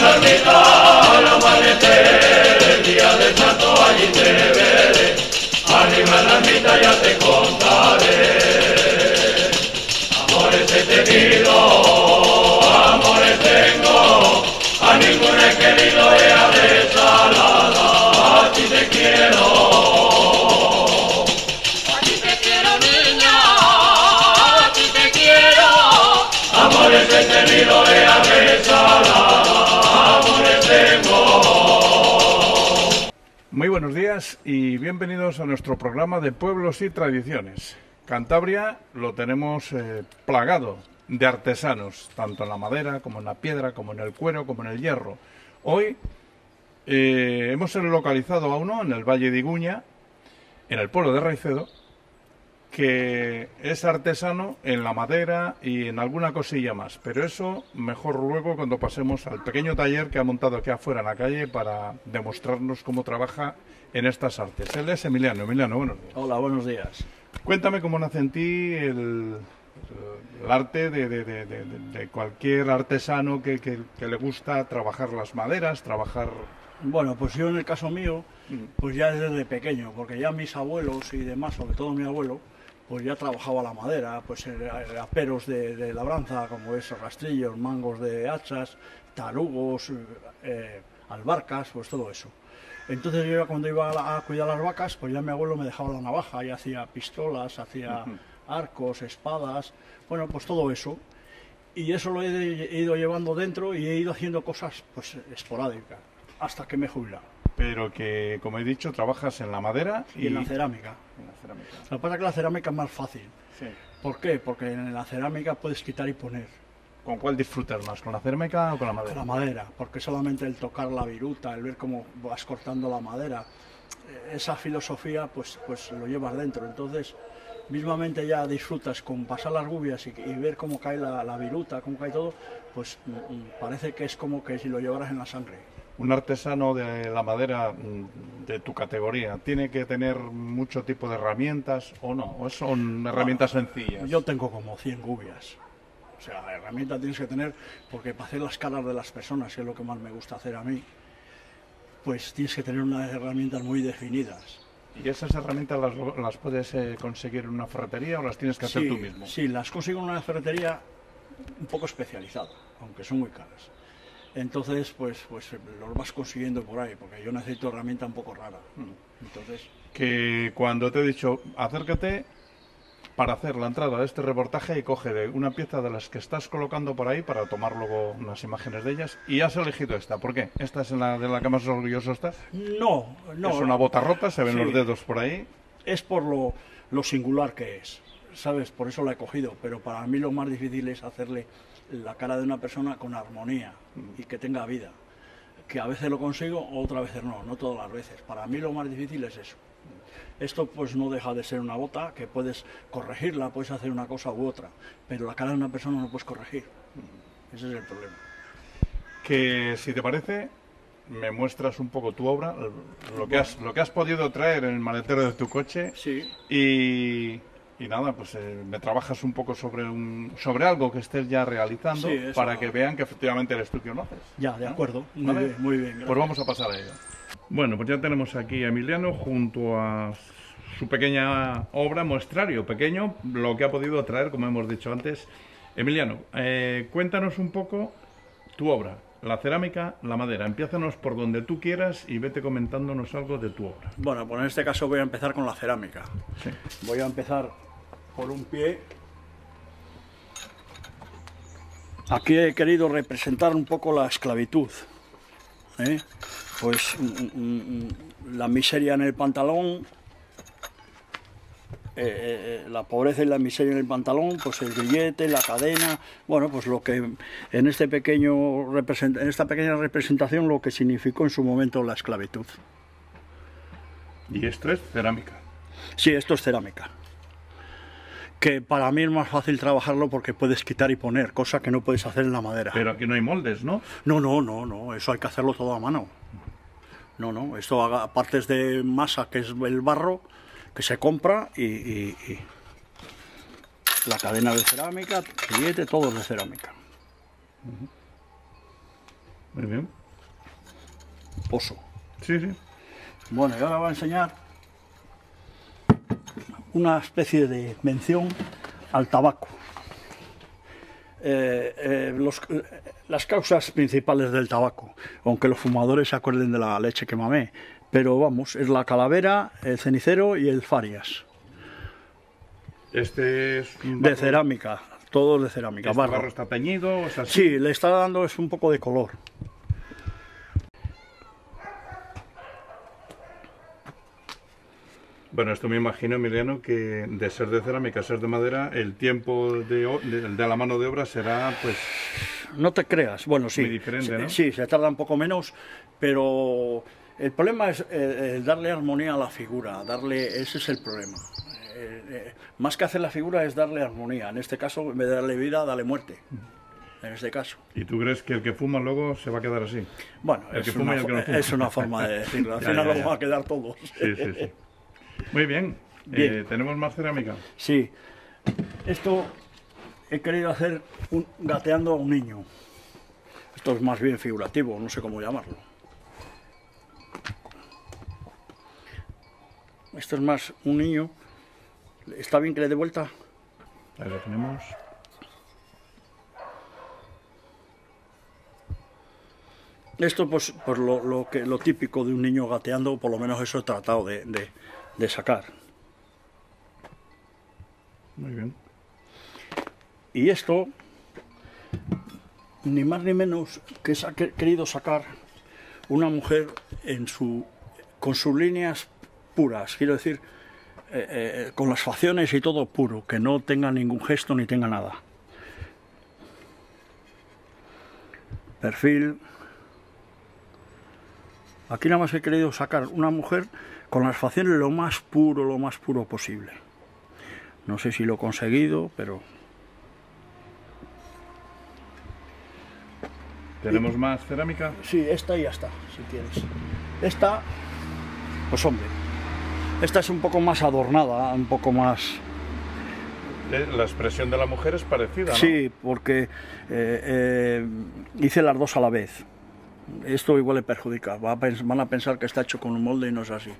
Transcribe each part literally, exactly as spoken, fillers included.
ermita al amanecer, el día del santo allí te veré, arriba en la ermita ya te contaré. Amores he tenido, amores tengo, a ninguno he querido ella desalada, a ti te quiero. A ti te quiero niña, a ti te quiero. Amores he tenido ella desalada, amores tengo. Muy buenos días y bienvenidos a nuestro programa de Pueblos y Tradiciones. Cantabria lo tenemos eh, plagado de artesanos, tanto en la madera como en la piedra, como en el cuero, como en el hierro. Hoy eh, hemos localizado a uno en el Valle de Iguña, en el pueblo de Raicedo, que es artesano en la madera y en alguna cosilla más. Pero eso mejor luego cuando pasemos al pequeño taller que ha montado aquí afuera en la calle para demostrarnos cómo trabaja en estas artes. Él es Emiliano. Emiliano, buenos días. Hola, buenos días. Cuéntame cómo nace en ti el, el arte de, de, de, de, de cualquier artesano que, que, que le gusta trabajar las maderas, trabajar... Bueno, pues yo en el caso mío, pues ya desde pequeño, porque ya mis abuelos y demás, sobre todo mi abuelo, pues ya trabajaba la madera, pues aperos de, de labranza, como es rastrillos, mangos de hachas, tarugos, eh, albarcas, pues todo eso. Entonces yo cuando iba a, a cuidar las vacas, pues ya mi abuelo me dejaba la navaja y hacía pistolas, hacía arcos, espadas, bueno, pues todo eso. Y eso lo he, he ido llevando dentro y he ido haciendo cosas pues esporádicas, hasta que me he jubilado. Pero que, como he dicho, trabajas en la madera y, y en la cerámica. En la cerámica. Lo que pasa es que la cerámica es más fácil. Sí. ¿Por qué? Porque en la cerámica puedes quitar y poner. ¿Con cuál disfrutas más? ¿Con la cerámica o con la madera? Con la madera, porque solamente el tocar la viruta, el ver cómo vas cortando la madera, esa filosofía pues, pues lo llevas dentro. Entonces, mismamente ya disfrutas con pasar las gubias y, y ver cómo cae la, la viruta, cómo cae todo, pues parece que es como que si lo llevaras en la sangre. Un artesano de la madera de tu categoría, ¿tiene que tener mucho tipo de herramientas o no? ¿O son herramientas bueno, sencillas? Yo tengo como cien gubias. O sea, la herramienta tienes que tener, porque para hacer las caras de las personas, que es lo que más me gusta hacer a mí, pues tienes que tener unas herramientas muy definidas. ¿Y esas herramientas las, las puedes eh, conseguir en una ferretería o las tienes que hacer sí, tú mismo? Sí, las consigo en una ferretería un poco especializada, aunque son muy caras. Entonces, pues, pues los vas consiguiendo por ahí, porque yo necesito herramienta un poco rara. Entonces, que cuando te he dicho, acércate para hacer la entrada de este reportaje y coge de una pieza de las que estás colocando por ahí para tomar luego unas imágenes de ellas, y has elegido esta. ¿Por qué? ¿Esta es en la de la que más orgulloso estás? No, no. Es una bota rota, se ven sí, los dedos por ahí. Es por lo, lo singular que es, ¿sabes? Por eso la he cogido, pero para mí lo más difícil es hacerle la cara de una persona con armonía y que tenga vida. Que a veces lo consigo, otras veces no, no todas las veces. Para mí lo más difícil es eso. Esto pues no deja de ser una bota, que puedes corregirla, puedes hacer una cosa u otra, pero la cara de una persona no puedes corregir. Ese es el problema. Que si te parece, me muestras un poco tu obra, lo que has, lo que has podido traer en el maletero de tu coche. Sí. Y... Y nada, pues eh, me trabajas un poco sobre un sobre algo que estés ya realizando, sí, para va. que vean que efectivamente eres tú quien lo haces. Ya, de ¿no? acuerdo. Muy ¿Vale? bien, muy bien. Gracias. Pues vamos a pasar a ello. Bueno, pues ya tenemos aquí a Emiliano junto a su pequeña obra, muestrario pequeño, lo que ha podido traer, como hemos dicho antes. Emiliano, eh, cuéntanos un poco tu obra, la cerámica, la madera. Empiézanos por donde tú quieras y vete comentándonos algo de tu obra. Bueno, pues en este caso voy a empezar con la cerámica. Sí. Voy a empezar por un pie. Aquí he querido representar un poco la esclavitud, ¿eh? Pues mm, mm, la miseria en el pantalón, eh, la pobreza y la miseria en el pantalón, pues el grillete, la cadena, bueno, pues lo que en este pequeño en esta pequeña representación lo que significó en su momento la esclavitud. ¿Y esto es cerámica? Sí, esto es cerámica. Que para mí es más fácil trabajarlo porque puedes quitar y poner, cosa que no puedes hacer en la madera. Pero aquí no hay moldes, ¿no? No, no, no, no, eso hay que hacerlo todo a mano. No, no, esto haga partes de masa, que es el barro, que se compra y, y, y la cadena de cerámica, el billete, todo es de cerámica. Muy bien. rasposo. Sí, sí. Bueno, y ahora voy a enseñar una especie de mención al tabaco. Eh, eh, los, eh, las causas principales del tabaco, aunque los fumadores se acuerden de la leche que mamé, pero vamos, es la calavera, el cenicero y el farias. Este es un De barro- cerámica, todos de cerámica, ¿Este barro. barro está teñido? ¿Es así? Sí, le está dando es un poco de color. Bueno, esto me imagino, Emiliano, que de ser de cerámica a ser de madera, el tiempo de, o- de, de la mano de obra será, pues, No te creas, bueno, sí, Muy diferente, sí, ¿no? sí, se tarda un poco menos, pero el problema es eh, el darle armonía a la figura, darle, ese es el problema. Eh, eh, más que hacer la figura es darle armonía, en este caso, en vez de darle vida, darle muerte, en este caso. ¿y tú crees que el que fuma luego se va a quedar así? Bueno, El que es fuma una, y el que no fo- fuma. es una forma de decirlo, al Ya, final ya, lo ya. van a quedar todos. Sí, sí, sí. Muy bien. Bien. Eh, ¿tenemos más cerámica? Sí, esto he querido hacer un, gateando a un niño. Esto es más bien figurativo, no sé cómo llamarlo. Esto es más un niño. ¿Está bien que le dé vuelta? Ahí lo tenemos. Esto pues, pues lo, lo que, lo típico de un niño gateando, por lo menos eso he tratado de, de, de sacar. Muy bien. Y esto, ni más ni menos que he querido sacar una mujer en su, con sus líneas puras, quiero decir, eh, eh, con las facciones y todo puro, que no tenga ningún gesto ni tenga nada. Perfil. Aquí nada más he querido sacar una mujer con las facciones lo más puro, lo más puro posible. No sé si lo he conseguido, pero... ¿Tenemos más cerámica? Sí, esta y ya está, si quieres. Esta, pues hombre, esta es un poco más adornada, un poco más... Eh, La expresión de la mujer es parecida, ¿no? Sí, porque eh, eh, hice las dos a la vez. Esto igual le perjudica, Va a pens- van a pensar que está hecho con un molde y no es así.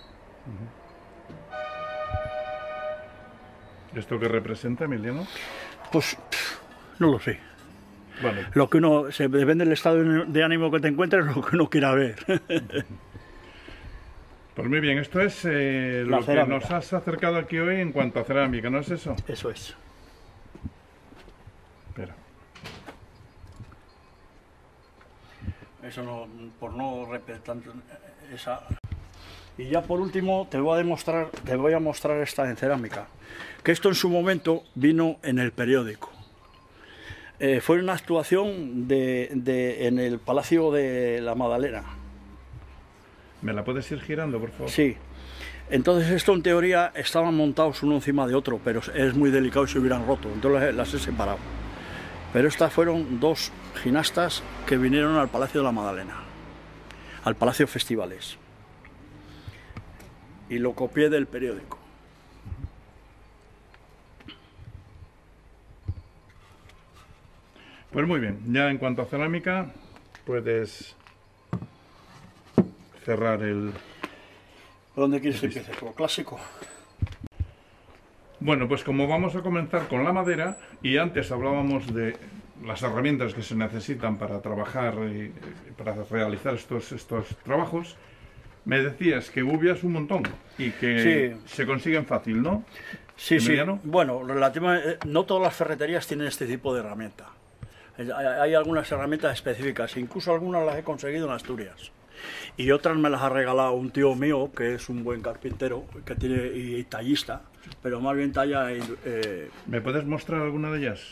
¿Esto qué representa, Emiliano? Pues pff, no lo sé. Bueno, Lo que uno, se depende del estado de ánimo que te encuentres, lo que uno quiera ver. pues muy bien, esto es eh, La lo que cerámica. nos has acercado aquí hoy en cuanto a cerámica, ¿no es eso? Eso es. Espera. Eso no, por no repetir tanto esa. Y ya por último te voy a demostrar, te voy a mostrar esta en cerámica, que esto en su momento vino en el periódico. Eh, fue una actuación de, de- en el Palacio de la Madalena. ¿Me la puedes ir girando, por favor? Sí. Entonces esto en teoría estaban montados uno encima de otro, pero es muy delicado y se hubieran roto, entonces las he separado. Pero estas fueron dos gimnastas que vinieron al Palacio de la Madalena, al Palacio Festivales. Y lo copié del periódico. Pues muy bien, ya en cuanto a cerámica, puedes cerrar el... ¿Por dónde quieres que empiece? ¿Por lo clásico? Bueno, pues como vamos a comenzar con la madera, y antes hablábamos de las herramientas que se necesitan para trabajar y para realizar estos, estos trabajos, me decías que gubias un montón y que Sí. se consiguen fácil, ¿no? Sí, sí. Emiliano. Bueno, relativamente, no todas las ferreterías tienen este tipo de herramienta. Hay, hay algunas herramientas específicas, incluso algunas las he conseguido en Asturias. Y otras me las ha regalado un tío mío, que es un buen carpintero que tiene, y tallista, pero más bien talla... Eh, ¿Me puedes mostrar alguna de ellas?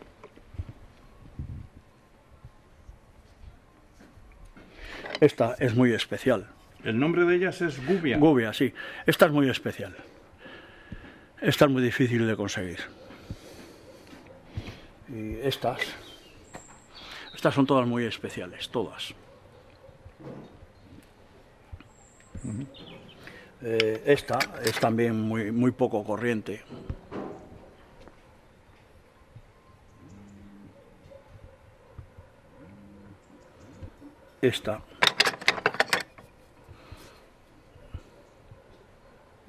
esta es muy especial. El nombre de ellas es gubia. Gubia, sí. Esta es muy especial. Esta es muy difícil de conseguir. Y estas... Estas son todas muy especiales, todas. Eh, esta es también muy, muy poco corriente. Esta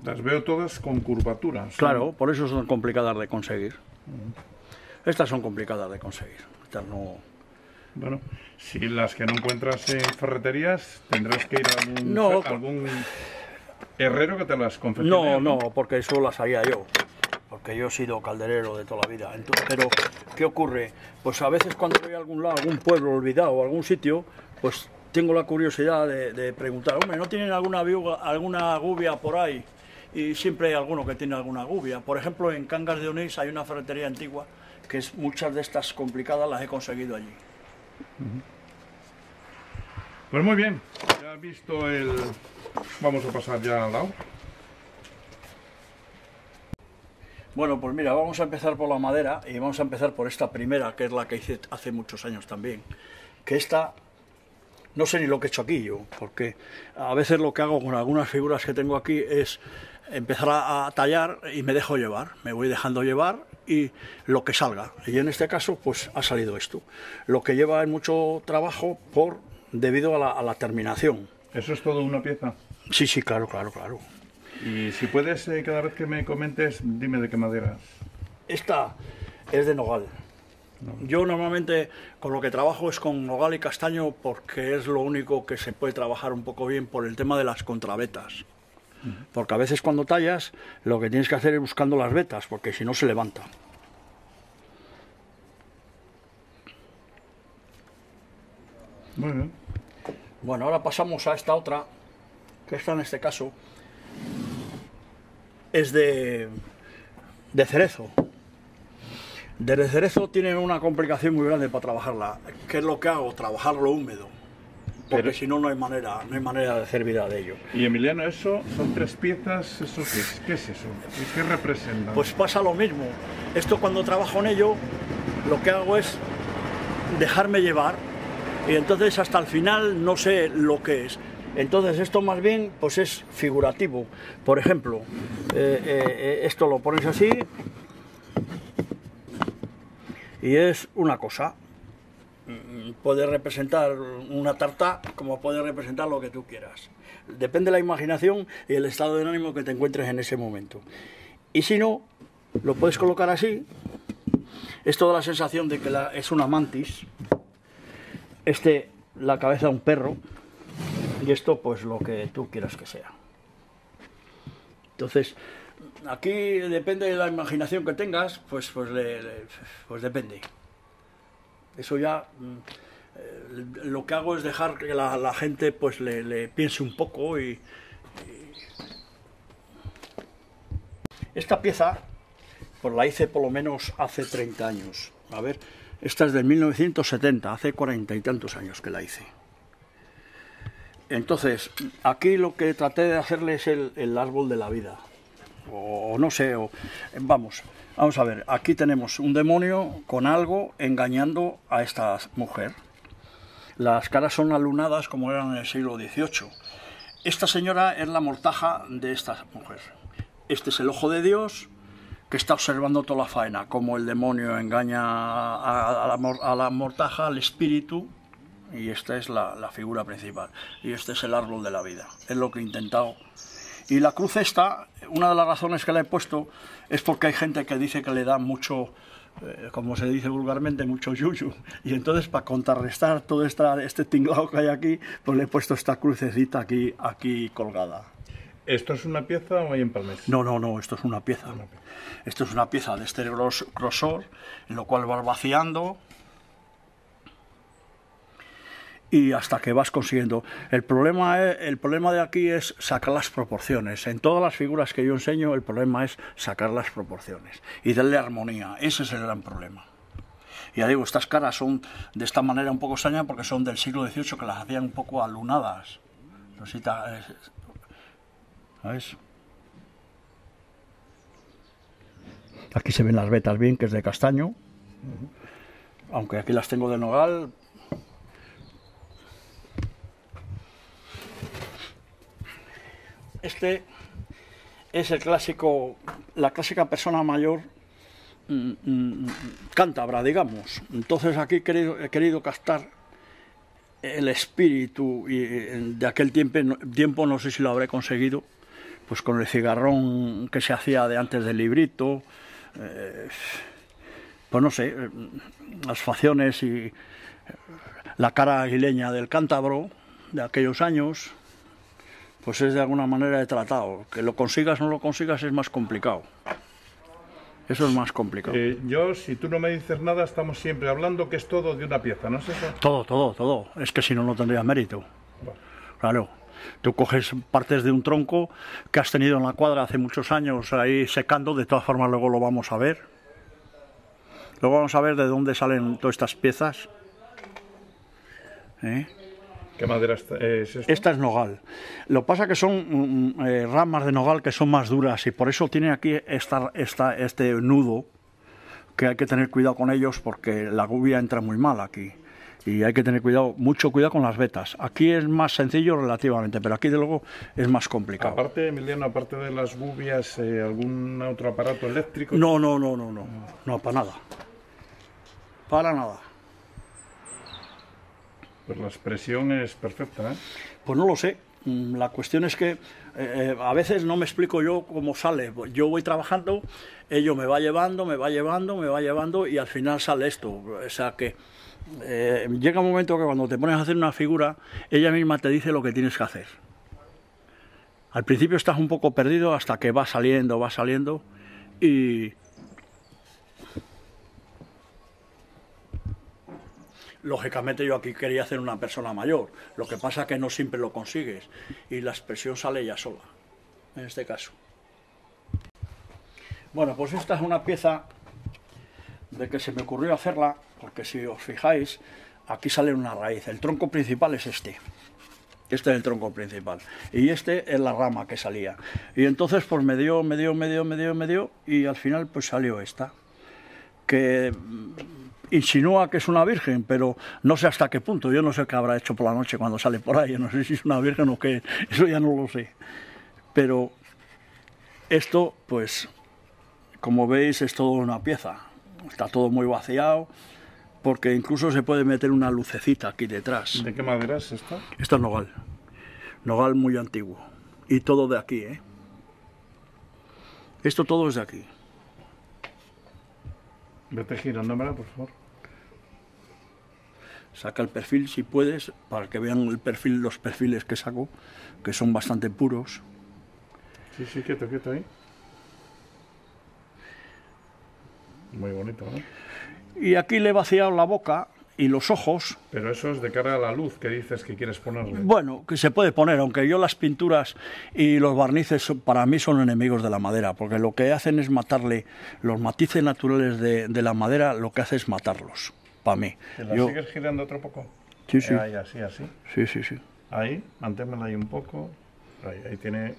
Las veo todas con curvaturas. Claro, por eso son complicadas de conseguir. Uh-huh. Estas son complicadas de conseguir. Estas no... Bueno, si las que no encuentras en ferreterías, tendrás que ir a algún, no, algún herrero que te las confeccione. No, no, porque eso las haría yo. Porque yo he sido calderero de toda la vida. Entonces, pero, ¿qué ocurre? Pues a veces cuando voy a algún lado, algún pueblo olvidado o algún sitio, pues tengo la curiosidad de, de preguntar, hombre, ¿no tienen alguna, viuga, alguna gubia por ahí? Y siempre hay alguno que tiene alguna gubia. Por ejemplo, en Cangas de Onís hay una ferretería antigua que es, muchas de estas complicadas las he conseguido allí. Pues muy bien, ya he visto el... Vamos a pasar ya al lado. Bueno, pues mira, vamos a empezar por la madera y vamos a empezar por esta primera, que es la que hice hace muchos años también. Que esta, no sé ni lo que he hecho aquí yo, porque a veces lo que hago con algunas figuras que tengo aquí es empezar a, a tallar y me dejo llevar, me voy dejando llevar y lo que salga. Y en este caso, pues ha salido esto. Lo que lleva es mucho trabajo por debido a la, a la terminación. ¿Eso es todo una pieza? Sí, sí, claro, claro, claro. Y si puedes, eh, cada vez que me comentes, dime de qué madera. Esta es de nogal. No. Yo normalmente con lo que trabajo es con nogal y castaño porque es lo único que se puede trabajar un poco bien por el tema de las contravetas. Porque a veces cuando tallas lo que tienes que hacer es buscando las vetas, porque si no se levanta. Muy bien. Bueno, ahora pasamos a esta otra, que esta en este caso es de, de cerezo. De cerezo tiene una complicación muy grande para trabajarla. ¿Qué es lo que hago? Trabajarlo húmedo. Porque Pero... si no, no hay manera, no hay manera de hacer vida de ello. Y Emiliano, eso son tres piezas, ¿eso qué es? ¿Qué es eso? ¿Y qué representa? Pues pasa lo mismo. Esto cuando trabajo en ello, lo que hago es dejarme llevar y entonces hasta el final no sé lo que es. Entonces esto más bien pues es figurativo. Por ejemplo, eh, eh, esto lo pones así y es una cosa. Puede representar una tarta como puede representar lo que tú quieras. Depende de la imaginación y el estado de ánimo que te encuentres en ese momento. Y si no, lo puedes colocar así. Es toda la sensación de que la, es una mantis. Este, la cabeza de un perro. Y esto, pues lo que tú quieras que sea. Entonces, aquí depende de la imaginación que tengas, pues, pues, le, le, pues depende. Eso ya, eh, lo que hago es dejar que la, la gente pues le, le piense un poco y, y... Esta pieza, pues la hice por lo menos hace treinta años. A ver, esta es del mil novecientos setenta, hace cuarenta y tantos años que la hice. Entonces, aquí lo que traté de hacerle es el, el árbol de la vida. O no sé, o, vamos... Vamos a ver, aquí tenemos un demonio con algo engañando a esta mujer. Las caras son alunadas como eran en el siglo dieciocho. Esta señora es la mortaja de esta mujer. Este es el ojo de Dios que está observando toda la faena, como el demonio engaña a, a, la, a la mortaja, al espíritu, y esta es la, la figura principal. Y este es el árbol de la vida. Es lo que he intentado. Y la cruz esta, una de las razones que la he puesto es porque hay gente que dice que le da mucho, eh, como se dice vulgarmente, mucho yuyu. Y entonces para contrarrestar todo esta, este tinglado que hay aquí, pues le he puesto esta crucecita aquí, aquí colgada. ¿Esto es una pieza o hay empalmes? No, no, no, esto es una pieza. Una pieza. Esto es una pieza de este gros, grosor, en lo cual vas vaciando y hasta que vas consiguiendo. El problema, es, el problema de aquí es sacar las proporciones. En todas las figuras que yo enseño, el problema es sacar las proporciones y darle armonía. Ese es el gran problema. Y ya digo, estas caras son de esta manera un poco extraña porque son del siglo dieciocho, que las hacían un poco alunadas. Rosita, ¿sabes? Aquí se ven las vetas bien, que es de castaño. Aunque aquí las tengo de nogal. Este es el clásico, la clásica persona mayor mmm, mmm, cántabra, digamos. Entonces aquí he querido, he querido captar el espíritu y de aquel tiempo, tiempo, no sé si lo habré conseguido, pues con el cigarrón que se hacía de antes del librito, eh, pues no sé, las facciones y la cara aguileña del cántabro de aquellos años, pues es de alguna manera he tratado. Que lo consigas o no lo consigas es más complicado. Eso es más complicado. Eh, yo, si tú no me dices nada, estamos siempre hablando que es todo de una pieza, ¿no es eso? Todo, todo, todo. Es que si no, no tendría mérito. Bueno. Claro. Tú coges partes de un tronco que has tenido en la cuadra hace muchos años ahí secando, de todas formas luego lo vamos a ver. Luego vamos a ver de dónde salen todas estas piezas. ¿Eh? ¿Qué madera es esto? Esta es nogal. Lo que pasa es que son mm, eh, ramas de nogal que son más duras y por eso tiene aquí esta, esta, este nudo, que hay que tener cuidado con ellos porque la gubia entra muy mal aquí. Y hay que tener cuidado, mucho cuidado con las vetas. Aquí es más sencillo relativamente, pero aquí de luego es más complicado. Aparte, Emiliano, aparte de las gubias, eh, ¿algún otro aparato eléctrico? No, no, no, no, no, no, para nada. Para nada. Pues la expresión es perfecta, ¿eh? Pues no lo sé. La cuestión es que eh, a veces no me explico yo cómo sale. Yo voy trabajando, ello me va llevando, me va llevando, me va llevando y al final sale esto. O sea que eh, llega un momento que cuando te pones a hacer una figura, ella misma te dice lo que tienes que hacer. Al principio estás un poco perdido hasta que va saliendo, va saliendo y... Lógicamente yo aquí quería hacer una persona mayor, lo que pasa es que no siempre lo consigues y la expresión sale ya sola, en este caso. Bueno, pues esta es una pieza de que se me ocurrió hacerla, porque si os fijáis, aquí sale una raíz, el tronco principal es este. Este es el tronco principal y este es la rama que salía. Y entonces pues me dio, me dio, me dio, me dio, me dio y al final pues salió esta, que... insinúa que es una virgen, pero no sé hasta qué punto. Yo no sé qué habrá hecho por la noche cuando sale por ahí. Yo no sé si es una virgen o qué. Eso ya no lo sé. Pero esto, pues, como veis, es todo una pieza. Está todo muy vaciado, porque incluso se puede meter una lucecita aquí detrás. ¿De qué madera es esta? Esto es nogal. Nogal muy antiguo. Y todo de aquí, ¿eh? Esto todo es de aquí. Vete girándomela, por favor. Saca el perfil si puedes, para que vean el perfil, los perfiles que saco, que son bastante puros. Sí, sí, quieto, quieto ahí. Muy bonito, ¿no? Y aquí le he vaciado la boca y los ojos. Pero eso es de cara a la luz que dices que quieres ponerle. Bueno, que se puede poner, aunque yo las pinturas y los barnices son- para mí son enemigos de la madera, porque lo que hacen es matarle, los matices naturales de, de la madera, lo que hace es matarlos, para mí. ¿Te la Yo- sigues girando otro poco? Sí, sí. Eh, ahí, así, así. Sí, sí, sí. Ahí, manténmela ahí un poco. Ahí, ahí tiene...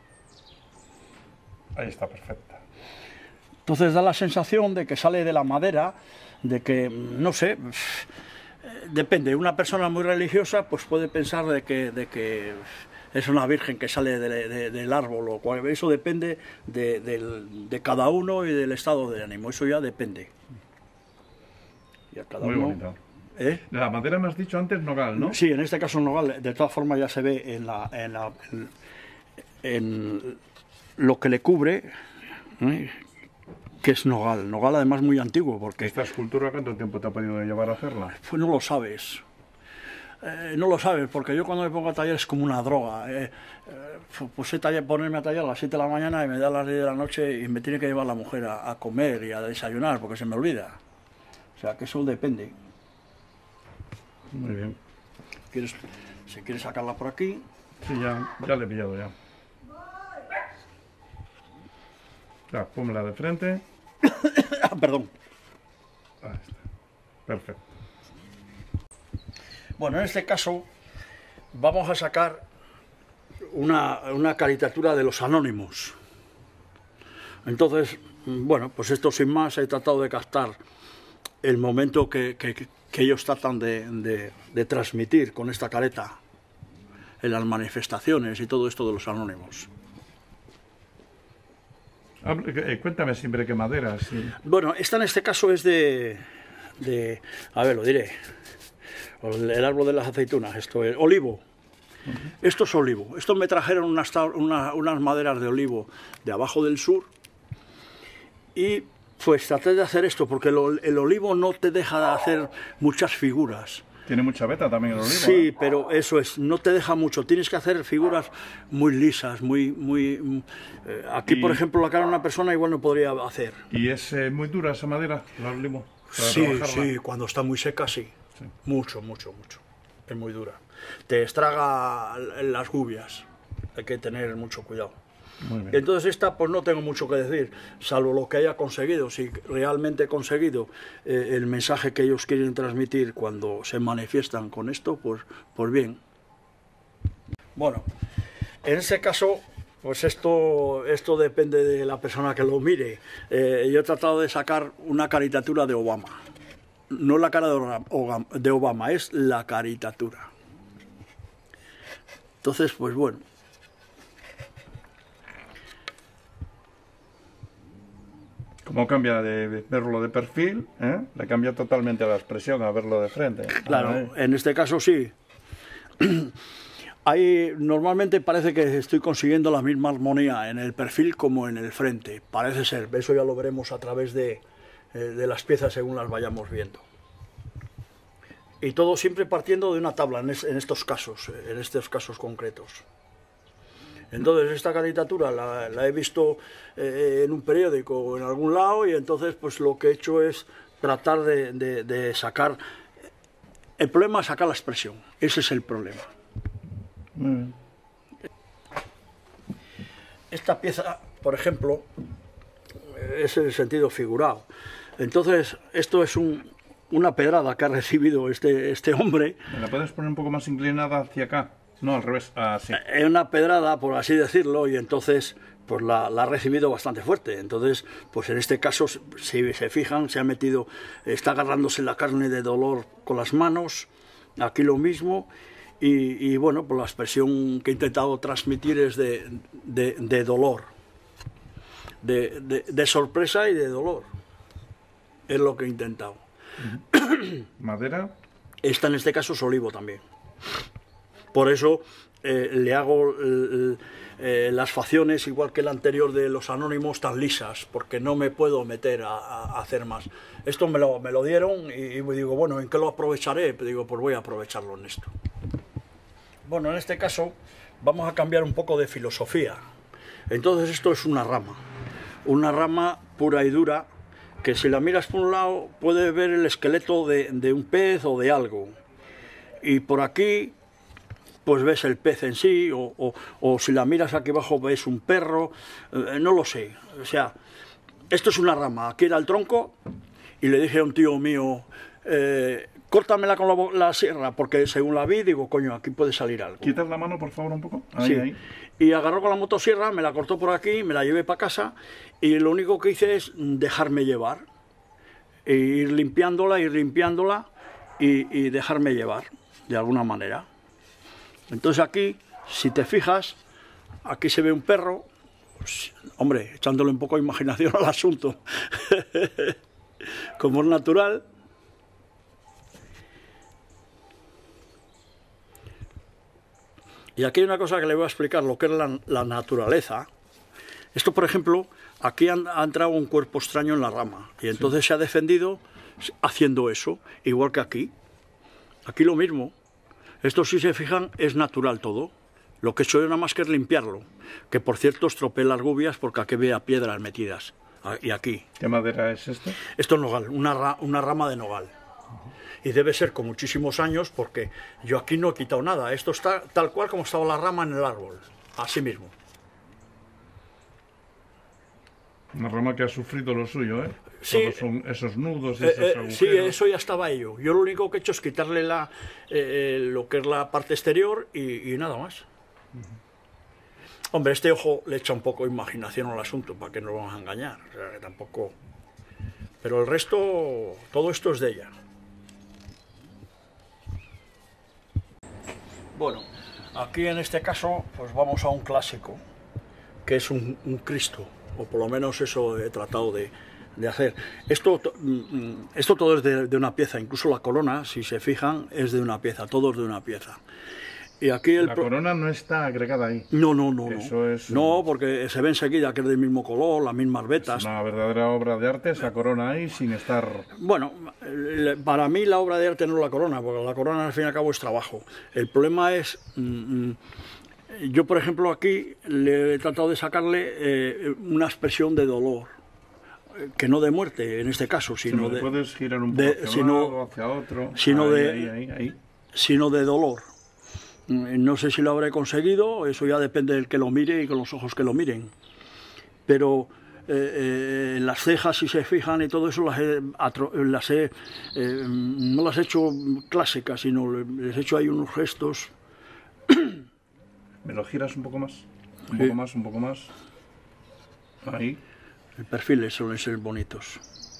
Ahí está, perfecta. Entonces da la sensación de que sale de la madera, de que, no sé, depende. Una persona muy religiosa pues puede pensar de que, de que es una virgen que sale de- de- del árbol, o cual, eso depende de, del- de cada uno y del estado de ánimo, eso ya depende. Y a cada Muy uno- bonito. ¿Eh? La madera me has dicho antes nogal, ¿no? Sí, en este caso nogal, de todas formas ya se ve en, la, en, la- en- en lo que le cubre, ¿eh? Que es nogal. Nogal además muy antiguo, porque ¿Esta escultura cuánto tiempo te ha podido llevar a hacerla? pues no lo sabes. Eh, no lo sabes, porque yo cuando me pongo a tallar es como una droga. Eh, eh, pues sé tallar, ponerme a tallar a las siete de la mañana y me da las diez de la noche y me tiene que llevar la mujer a, a comer y a desayunar, porque se me olvida. O sea, que eso depende. Muy bien. ¿Quieres, si quieres sacarla por aquí, Sí, ya, ya le he pillado ya. Ya, pónmela de frente. ah, perdón. Ahí está. Perfecto. Bueno, en este caso vamos a sacar una, una caricatura de los anónimos. Entonces, bueno, pues esto sin más he tratado de captar el momento que, que- que ellos tratan de, de- de transmitir con esta careta en las manifestaciones y todo esto de los anónimos. Hable- eh, cuéntame siempre qué madera. Sí. Bueno, esta en este caso es de, de a ver, lo diré, el, el árbol de las aceitunas, esto es olivo, Uh-huh. Esto es olivo. Esto me trajeron unas, una, unas maderas de olivo de abajo del sur y pues traté de hacer esto porque el, el olivo no te deja de hacer muchas figuras. Tiene mucha veta también el olivo. Sí, ¿eh? pero eso es, no te deja mucho. Tienes que hacer figuras muy lisas, muy... muy eh, aquí, y... por ejemplo, la cara de una persona igual no podría hacer. ¿Y es eh, muy dura esa madera, el olivo? Sí, sí, cuando está muy seca, sí. sí. Mucho, mucho, mucho. Es muy dura. Te estraga las gubias. Hay que tener mucho cuidado. Muy bien. Entonces esta pues no tengo mucho que decir, salvo lo que haya conseguido. Si realmente he conseguido eh, el mensaje que ellos quieren transmitir cuando se manifiestan con esto, pues, pues bien. Bueno, en ese caso, pues esto, esto depende de la persona que lo mire. Eh, yo he tratado de sacar una caricatura de Obama. No la cara de Obama, es la caricatura. Entonces, pues bueno. ¿Cómo cambia de verlo de perfil? ¿eh? Le cambia totalmente la expresión a verlo de frente. Claro, ah, ¿eh? En este caso sí. Hay, normalmente parece que estoy consiguiendo la misma armonía en el perfil como en el frente. Parece ser, eso ya lo veremos a través de, eh, de las piezas según las vayamos viendo. Y todo siempre partiendo de una tabla en, es, en estos casos, en estos casos concretos. Entonces esta caricatura la, la he visto eh, en un periódico o en algún lado y entonces pues lo que he hecho es tratar de, de, de sacar... El problema es sacar la expresión, ese es el problema. Mm. Esta pieza, por ejemplo, es el sentido figurado. Entonces esto es un, una pedrada que ha recibido este, este hombre. ¿Me la puedes poner un poco más inclinada hacia acá? No, al revés, así. Es una pedrada, por así decirlo, y entonces pues la, la ha recibido bastante fuerte. Entonces, pues en este caso, si se fijan, se ha metido, está agarrándose la carne de dolor con las manos, aquí lo mismo, y, y bueno, pues la expresión que he intentado transmitir es de, de, de dolor, de, de, de sorpresa y de dolor. Es lo que he intentado. ¿Madera? Esta en este caso es olivo también. Por eso eh, le hago eh, eh, las facciones, igual que el anterior de los anónimos, tan lisas, porque no me puedo meter a, a hacer más. Esto me lo, me lo dieron y, y digo, bueno, ¿en qué lo aprovecharé? Digo, pues voy a aprovecharlo en esto. Bueno, en este caso vamos a cambiar un poco de filosofía. Entonces esto es una rama, una rama pura y dura, que si la miras por un lado puedes ver el esqueleto de, de un pez o de algo. Y por aquí pues ves el pez en sí, o, o, o si la miras aquí abajo ves un perro, eh, no lo sé. O sea, esto es una rama, aquí era el tronco, y le dije a un tío mío, eh, córtamela con la, la sierra, porque según la vi, digo, coño, aquí puede salir algo. ¿Quitas la mano, por favor, un poco? Ahí, sí. Ahí. Y agarró con la motosierra, me la cortó por aquí, me la llevé para casa, y lo único que hice es dejarme llevar, e ir limpiándola, ir limpiándola, y, y dejarme llevar, de alguna manera. Entonces aquí, si te fijas, aquí se ve un perro, pues, hombre, echándole un poco de imaginación al asunto, como es natural. Y aquí hay una cosa que le voy a explicar, lo que es la, la naturaleza. Esto, por ejemplo, aquí han, ha entrado un cuerpo extraño en la rama, y entonces sí. Se ha defendido haciendo eso, igual que aquí. Aquí lo mismo. Esto, si se fijan, es natural todo. Lo que he hecho yo nada más que es limpiarlo. Que, por cierto, estropeé las gubias porque aquí había piedras metidas. Y aquí. ¿Qué madera es esto? Esto es nogal, una, ra una rama de nogal. Uh-huh. Y debe ser con muchísimos años porque yo aquí no he quitado nada. Esto está tal cual como estaba la rama en el árbol. Así mismo. Una rama que ha sufrido lo suyo, ¿eh? Sí, todos son esos nudos y eh, esos eh, agujeros. sí, eso ya estaba ello. Yo lo único que he hecho es quitarle la, eh, lo que es la parte exterior y, y nada más. Uh-huh. Hombre, este ojo le echa un poco de imaginación al asunto, para que no lo vamos a engañar. O sea, que tampoco... Pero el resto, todo esto es de ella. Bueno, aquí en este caso, pues vamos a un clásico, que es un, un Cristo, o por lo menos eso he tratado de... de hacer. Esto, esto todo es de, de una pieza, incluso la corona, si se fijan, es de una pieza, todo es de una pieza. Y aquí el La pro- corona no está agregada ahí. No, no, no. Eso no. es un- No, porque se ve enseguida que es del mismo color, las mismas Es vetas. una verdadera obra de arte, esa corona ahí sin estar... Bueno, el- para mí la obra de arte no es la corona, porque la corona al fin y al cabo es trabajo. El problema es, mm, mm, yo por ejemplo aquí le he tratado de sacarle eh, una expresión de dolor, eh, que no de muerte en este caso, Si sino no, de, puedes girar un poco de- hacia un sino- lado, hacia otro. sino ahí, de- ahí, ahí, ahí. sino de dolor. Mm, No sé si lo habré conseguido, eso ya depende del que lo mire y con los ojos que lo miren. Pero eh, eh, las cejas, si se fijan y todo eso, las he, atro- las he, eh, no las he hecho clásicas, sino le- les he hecho ahí unos gestos. ¿Me lo giras un poco más? Un Sí. poco más, un poco más. Ahí. El perfiles suelen ser bonitos.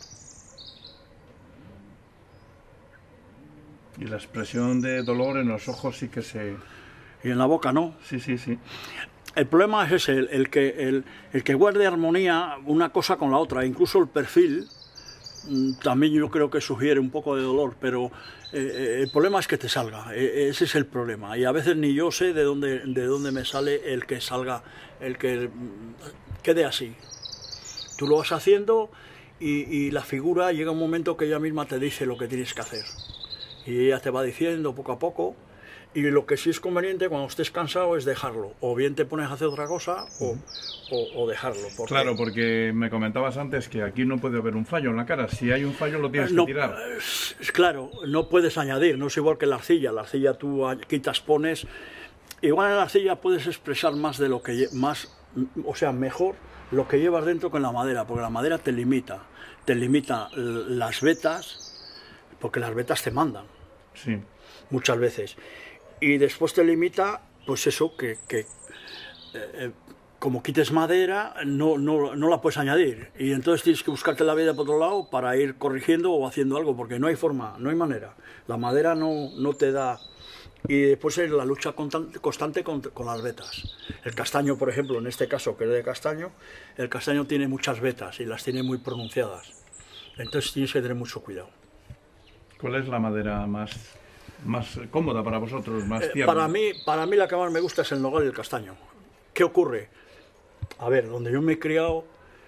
Y la expresión de dolor en los ojos sí que se... Y en la boca no. Sí, sí, sí. El problema es ese, el, el que, el, el que guarde armonía una cosa con la otra. Incluso el perfil mm, también yo creo que sugiere un poco de dolor, pero eh, eh, el problema es que te salga. E- ese es el problema. Y a veces ni yo sé de dónde, de dónde me sale el que salga, el que mm, quede así. Tú lo vas haciendo y, y la figura llega un momento que ella misma te dice lo que tienes que hacer. Y ella te va diciendo poco a poco. Y lo que sí es conveniente cuando estés cansado es dejarlo. O bien te pones a hacer otra cosa o, o, o dejarlo. Porque Claro, porque me comentabas antes que aquí no puede haber un fallo en la cara. Si hay un fallo lo tienes no, que tirar. es- claro, no puedes añadir, no es igual que la arcilla. La arcilla tú a- quitas, pones. Igual en la arcilla puedes expresar más de lo que lle- más, o sea, mejor lo que llevas dentro que en la madera, porque la madera te limita, te limita l- las vetas, porque las vetas te mandan Sí. muchas veces. Y después te limita, pues eso, que, que, eh, eh, como quites madera, no, no, no la puedes añadir. Y entonces tienes que buscarte la vida por otro lado para ir corrigiendo o haciendo algo, porque no hay forma, no hay manera. La madera no, no te da... Y después es la lucha constante, constante con, con las vetas. El castaño, por ejemplo, en este caso, que es de castaño, el castaño tiene muchas vetas y las tiene muy pronunciadas. Entonces tienes que tener mucho cuidado. ¿Cuál es la madera más, más cómoda para vosotros, más tierna? Para mí, para mí la que más me gusta es el nogal y el castaño. ¿Qué ocurre? A ver, donde yo me he criado,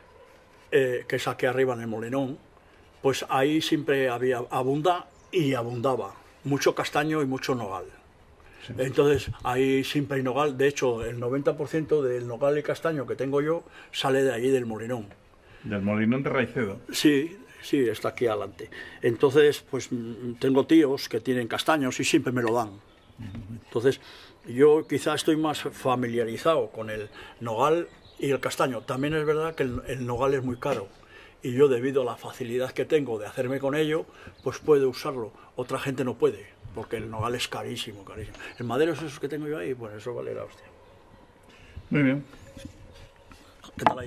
eh, que es aquí arriba en el Molinón, pues ahí siempre había abunda y abundaba mucho castaño y mucho nogal. Sí. Entonces ahí siempre hay nogal. De hecho, el noventa por ciento del nogal y castaño que tengo yo sale de allí del Molinón. Del Molinón de Raicedo. Sí, sí, está aquí adelante. Entonces, pues mm, tengo tíos que tienen castaños y siempre me lo dan. Entonces, yo quizá estoy más familiarizado con el nogal y el castaño. También es verdad que el, el nogal es muy caro. Y yo, debido a la facilidad que tengo de hacerme con ello, pues puedo usarlo. Otra gente no puede, porque el nogal es carísimo, carísimo. El madero es esos que tengo yo ahí, pues eso vale la hostia. Muy bien. ¿Qué tal ahí?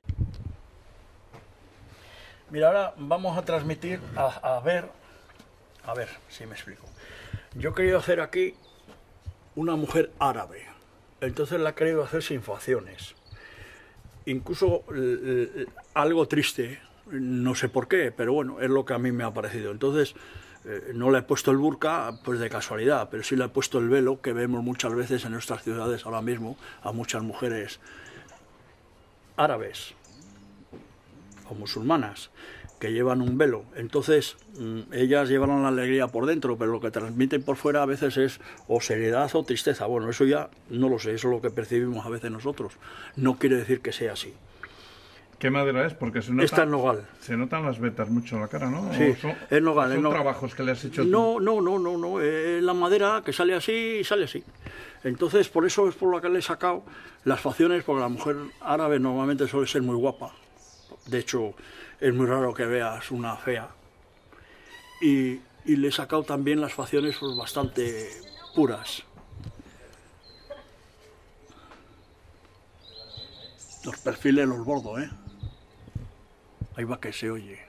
Mira, ahora vamos a transmitir, a, a ver, a ver si me explico. Yo he querido hacer aquí una mujer árabe, entonces la he querido hacer sin facciones. Incluso l- l- algo triste, no sé por qué, pero bueno, es lo que a mí me ha parecido. Entonces, eh, no le he puesto el burka pues de casualidad, pero sí le he puesto el velo que vemos muchas veces en nuestras ciudades ahora mismo a muchas mujeres árabes o musulmanas que llevan un velo. Entonces, mm, ellas llevan la alegría por dentro, pero lo que transmiten por fuera a veces es o seriedad o tristeza. Bueno, eso ya no lo sé, eso es lo que percibimos a veces nosotros. No quiere decir que sea así. ¿Qué madera es? Porque se, nota, Esta es nogal. se notan las vetas mucho en la cara, ¿no? Sí, ¿O son, es nogal, o es son no- trabajos que le has hecho tú? No, no, no, no, no. Es la madera que sale así y sale así. Entonces, por eso es por lo que le he sacado las facciones, porque la mujer árabe normalmente suele ser muy guapa. De hecho, es muy raro que veas una fea. Y, y le he sacado también las facciones pues, bastante puras. Los perfiles los bordo, ¿eh? Ahí va que se oye.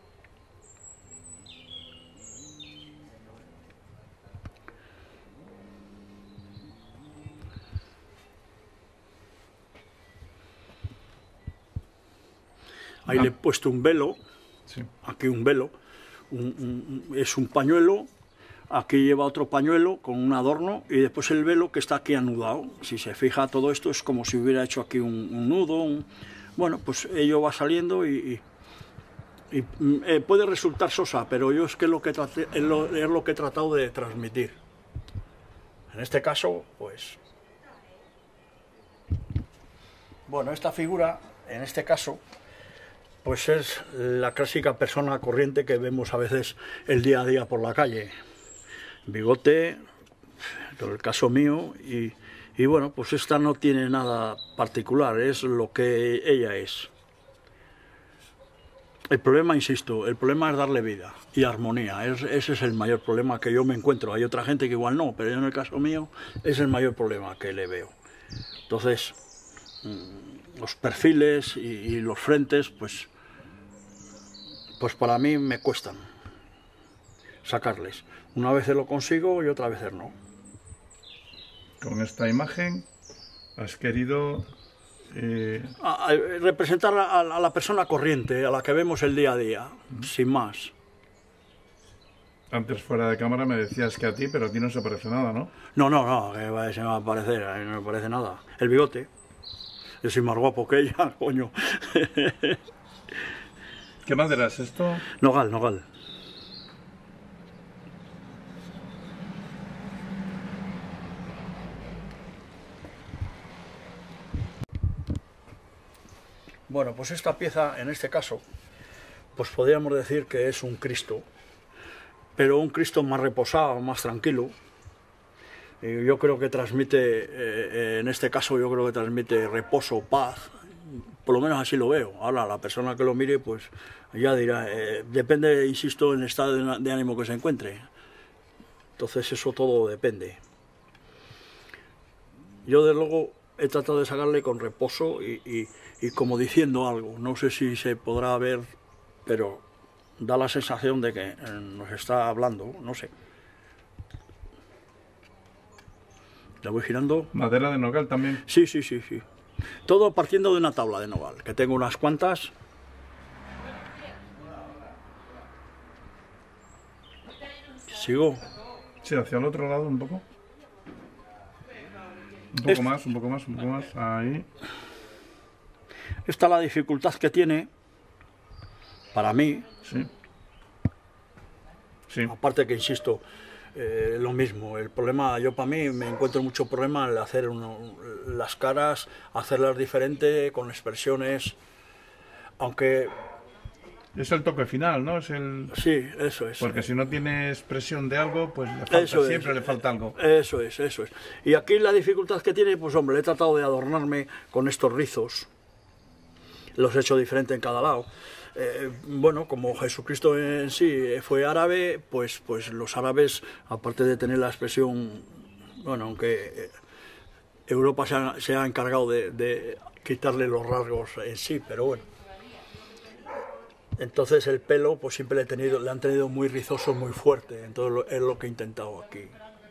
Ahí le he puesto un velo, Sí. aquí un velo, un- un- es un pañuelo Aquí lleva otro pañuelo con un adorno y después el velo que está aquí anudado. Si se fija, todo esto es como si hubiera hecho aquí un, un nudo. Un... Bueno, pues ello va saliendo y, y, y eh, puede resultar sosa, pero yo es que es lo que, traté, es, lo, es lo que he tratado de transmitir. En este caso, pues... Bueno, esta figura, en este caso, pues es la clásica persona corriente que vemos a veces el día a día por la calle. Bigote, en el caso mío, y, y bueno, pues esta no tiene nada particular, es lo que ella es. El problema, insisto, el problema es darle vida y armonía, es, ese es el mayor problema que yo me encuentro. Hay otra gente que igual no, pero yo en el caso mío es el mayor problema que le veo. Entonces, los perfiles y, y los frentes, pues, pues para mí me cuestan sacarles. Una vez lo consigo y otra vez no. Con esta imagen has querido eh... a, a, representar a, a la persona corriente, a la que vemos el día a día, uh-huh. Sin más. Antes fuera de cámara me decías que a ti, pero a ti no se parece nada, ¿no? No, no, no, que se me va a parecer, a mí no me parece nada. El bigote. Yo soy más guapo que ella, coño. ¿Qué madera es esto? Nogal, nogal. Bueno, pues esta pieza, en este caso, pues podríamos decir que es un Cristo, pero un Cristo más reposado, más tranquilo. Y yo creo que transmite, eh, en este caso, yo creo que transmite reposo, paz, por lo menos así lo veo. Ahora, la persona que lo mire, pues ya dirá, eh, depende, insisto, en el estado de, de ánimo que se encuentre. Entonces eso todo depende. Yo, de luego, he tratado de sacarle con reposo y, y, y como diciendo algo. No sé si se podrá ver, pero da la sensación de que nos está hablando, no sé. La voy girando. ¿Madera de nogal también? Sí, sí, sí, sí. Todo partiendo de una tabla de nogal, que tengo unas cuantas. ¿Sigo? Sí, hacia el otro lado un poco. Un poco es... más, un poco más, un poco más. Ahí. Esta es la dificultad que tiene, para mí. Sí. Sí. Aparte que, insisto, eh, lo mismo. El problema, yo para mí me encuentro mucho problema en hacer uno, las caras, hacerlas diferente, con expresiones, aunque... Es el toque final, ¿no? Es el... Sí, eso es. Porque si no tiene expresión de algo, pues le falta, eso siempre es. le falta algo. Eso es, eso es. Y aquí la dificultad que tiene, pues hombre, he tratado de adornarme con estos rizos. Los he hecho diferente en cada lado. Eh, bueno, como Jesucristo en sí fue árabe, pues, pues los árabes, aparte de tener la expresión, bueno, aunque Europa se ha, se ha encargado de, de quitarle los rasgos en sí, pero bueno. Entonces el pelo, pues siempre le, he tenido, le han tenido muy rizoso, muy fuerte, entonces lo, es lo que he intentado aquí.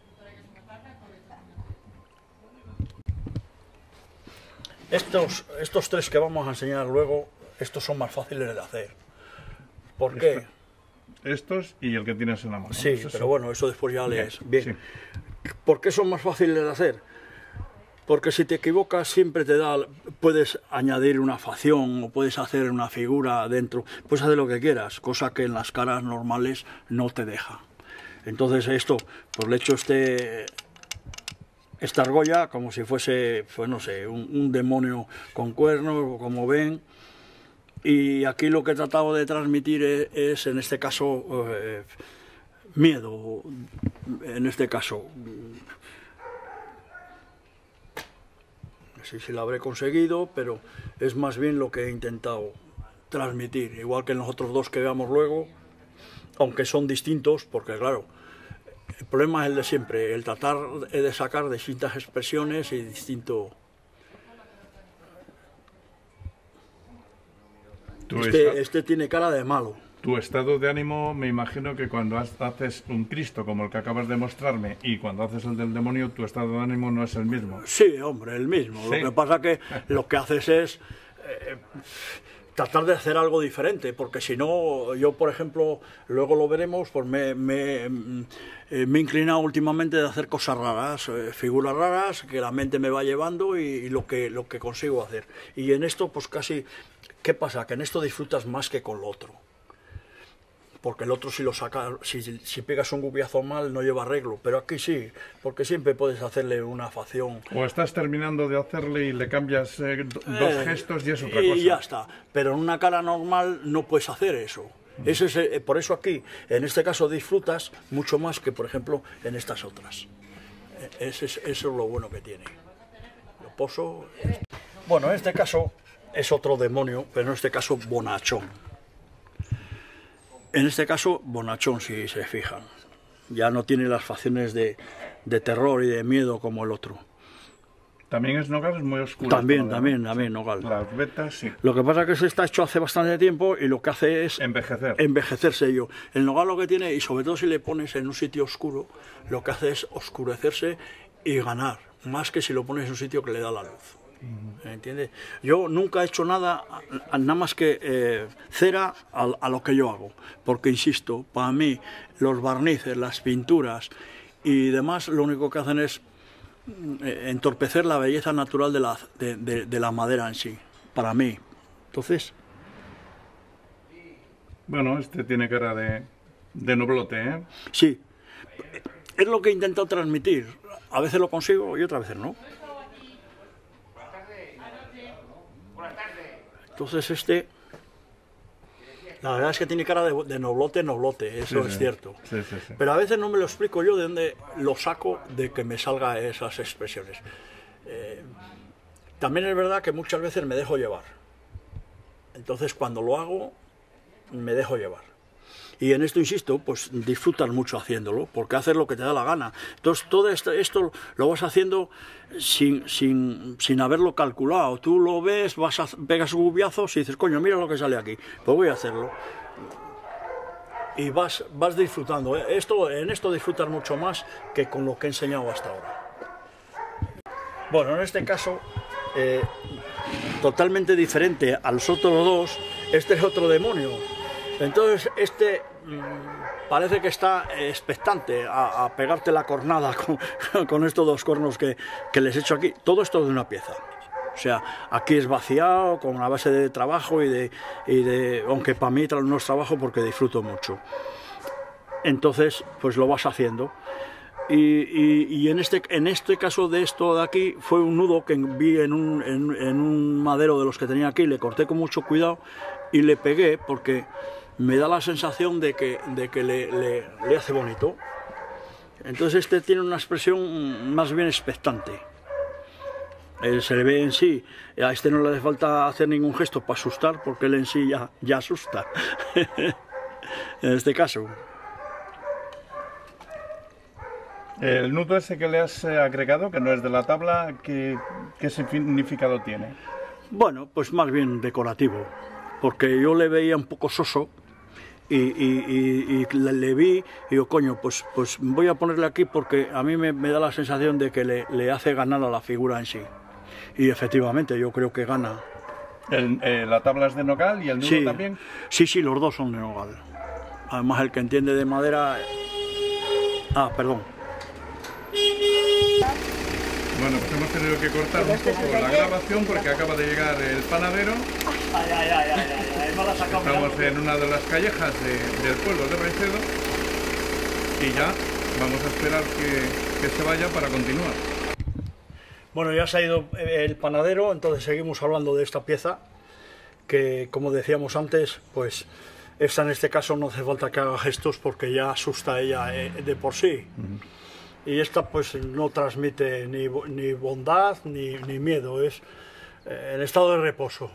Estos, estos tres que vamos a enseñar luego, estos son más fáciles de hacer. ¿Por qué? Esto, estos y el que tienes en la mano. Sí, eso pero bueno, eso después ya lees. Bien. Bien. Sí. ¿Por qué son más fáciles de hacer? Porque si te equivocas siempre te da, puedes añadir una facción o puedes hacer una figura dentro, puedes hacer lo que quieras, cosa que en las caras normales no te deja. Entonces esto, pues le he hecho este... esta argolla como si fuese, pues no sé, un, un demonio con cuernos, como ven. Y aquí lo que he tratado de transmitir es, es en este caso, eh, miedo, en este caso. No sé si lo habré conseguido, pero es más bien lo que he intentado transmitir. Igual que en los otros dos que veamos luego, aunque son distintos, porque claro, el problema es el de siempre, el tratar de sacar distintas expresiones y distinto... Este, este tiene cara de malo. Tu estado de ánimo, me imagino que cuando haces un Cristo como el que acabas de mostrarme y cuando haces el del demonio, tu estado de ánimo no es el mismo. Sí, hombre, el mismo. ¿Sí? Lo que pasa que lo que haces es... Eh, tratar de hacer algo diferente, porque si no, yo por ejemplo, luego lo veremos, pues me, me, me he inclinado últimamente de hacer cosas raras, eh, figuras raras, que la mente me va llevando y, y lo, que, lo que consigo hacer. Y en esto, pues casi, ¿qué pasa? Que en esto disfrutas más que con lo otro. Porque el otro si lo saca, si, si pegas un gubiazo mal no lleva arreglo, pero aquí sí, porque siempre puedes hacerle una facción. O estás terminando de hacerle y le cambias eh, dos Eh, gestos y es otra y cosa. Y ya está, pero en una cara normal no puedes hacer eso. Mm. Eso es, eh, por eso aquí, en este caso disfrutas mucho más que por ejemplo en estas otras. Eh, ese es, eso es lo bueno que tiene. Lo poso. Bueno, en este caso es otro demonio, pero en este caso bonachón. En este caso, bonachón, si se fijan. Ya no tiene las facciones de, de terror y de miedo como el otro. También es nogal, es muy oscuro. También, también, también, nogal. Las vetas, sí. Lo que pasa es que se está hecho hace bastante tiempo y lo que hace es envejecer. Envejecerse yo. El nogal lo que tiene, y sobre todo si le pones en un sitio oscuro, lo que hace es oscurecerse y ganar, más que si lo pones en un sitio que le da la luz. ¿Entiendes? Yo nunca he hecho nada, nada más que eh, cera a, a lo que yo hago, porque insisto, para mí los barnices, las pinturas y demás, lo único que hacen es eh, entorpecer la belleza natural de la, de, de, de la madera en sí, para mí. Entonces... Bueno, este tiene cara de, de noblote, ¿eh? Sí, es lo que he intentado transmitir. A veces lo consigo y otras veces no. Entonces este, la verdad es que tiene cara de, de noblote, noblote, eso sí, es sí. cierto. Sí, sí, sí. Pero a veces no me lo explico yo de dónde lo saco de que me salga esas expresiones. Eh, también es verdad que muchas veces me dejo llevar. Entonces cuando lo hago, me dejo llevar. Y en esto, insisto, pues disfrutas mucho haciéndolo, porque haces lo que te da la gana. Entonces todo esto, esto lo vas haciendo sin, sin, sin haberlo calculado. Tú lo ves, vas a, pegas un gubiazos y dices, coño, mira lo que sale aquí, pues voy a hacerlo. Y vas, vas disfrutando. Esto, en esto disfrutas mucho más que con lo que he enseñado hasta ahora. Bueno, en este caso, eh, totalmente diferente a los otros dos, este es otro demonio. Entonces este mmm, parece que está expectante a, a pegarte la cornada con, con estos dos cornos que, que les he hecho aquí. Todo esto de una pieza. O sea, aquí es vaciado con una base de trabajo y de... Y de aunque para mí no es trabajo porque disfruto mucho. Entonces, pues lo vas haciendo. Y, y, y en, este, en este caso de esto de aquí fue un nudo que vi en un, en, en un madero de los que tenía aquí. Le corté con mucho cuidado y le pegué porque... me da la sensación de que, de que le, le, le hace bonito. Entonces este tiene una expresión más bien expectante. Eh, se le ve en sí, a este no le hace falta hacer ningún gesto para asustar, porque él en sí ya, ya asusta. En este caso. El nudo ese que le has eh, agregado, que no es de la tabla, ¿qué, qué significado tiene? Bueno, pues más bien decorativo, porque yo le veía un poco soso. Y, y, y, y le, le vi y digo, coño, pues, pues voy a ponerle aquí porque a mí me, me da la sensación de que le, le hace ganar a la figura en sí. Y efectivamente, yo creo que gana. El, eh, ¿La tabla es de nogal y el nudo sí, también? Sí, sí, los dos son de nogal. Además, el que entiende de madera... Ah, perdón. Bueno, pues hemos tenido que cortar un poco la grabación porque acaba de llegar el panadero. Ay, ay, ay, ay, ay, ay, me la sacado Estamos en una de las callejas de, del pueblo de Raicedo y ya vamos a esperar que, que se vaya para continuar. Bueno, ya se ha ido el panadero, entonces seguimos hablando de esta pieza que, como decíamos antes, pues esta en este caso no hace falta que haga gestos porque ya asusta a ella de por sí. Uh-huh. Y esta pues no transmite ni, ni bondad ni, ni miedo, es eh, en estado de reposo.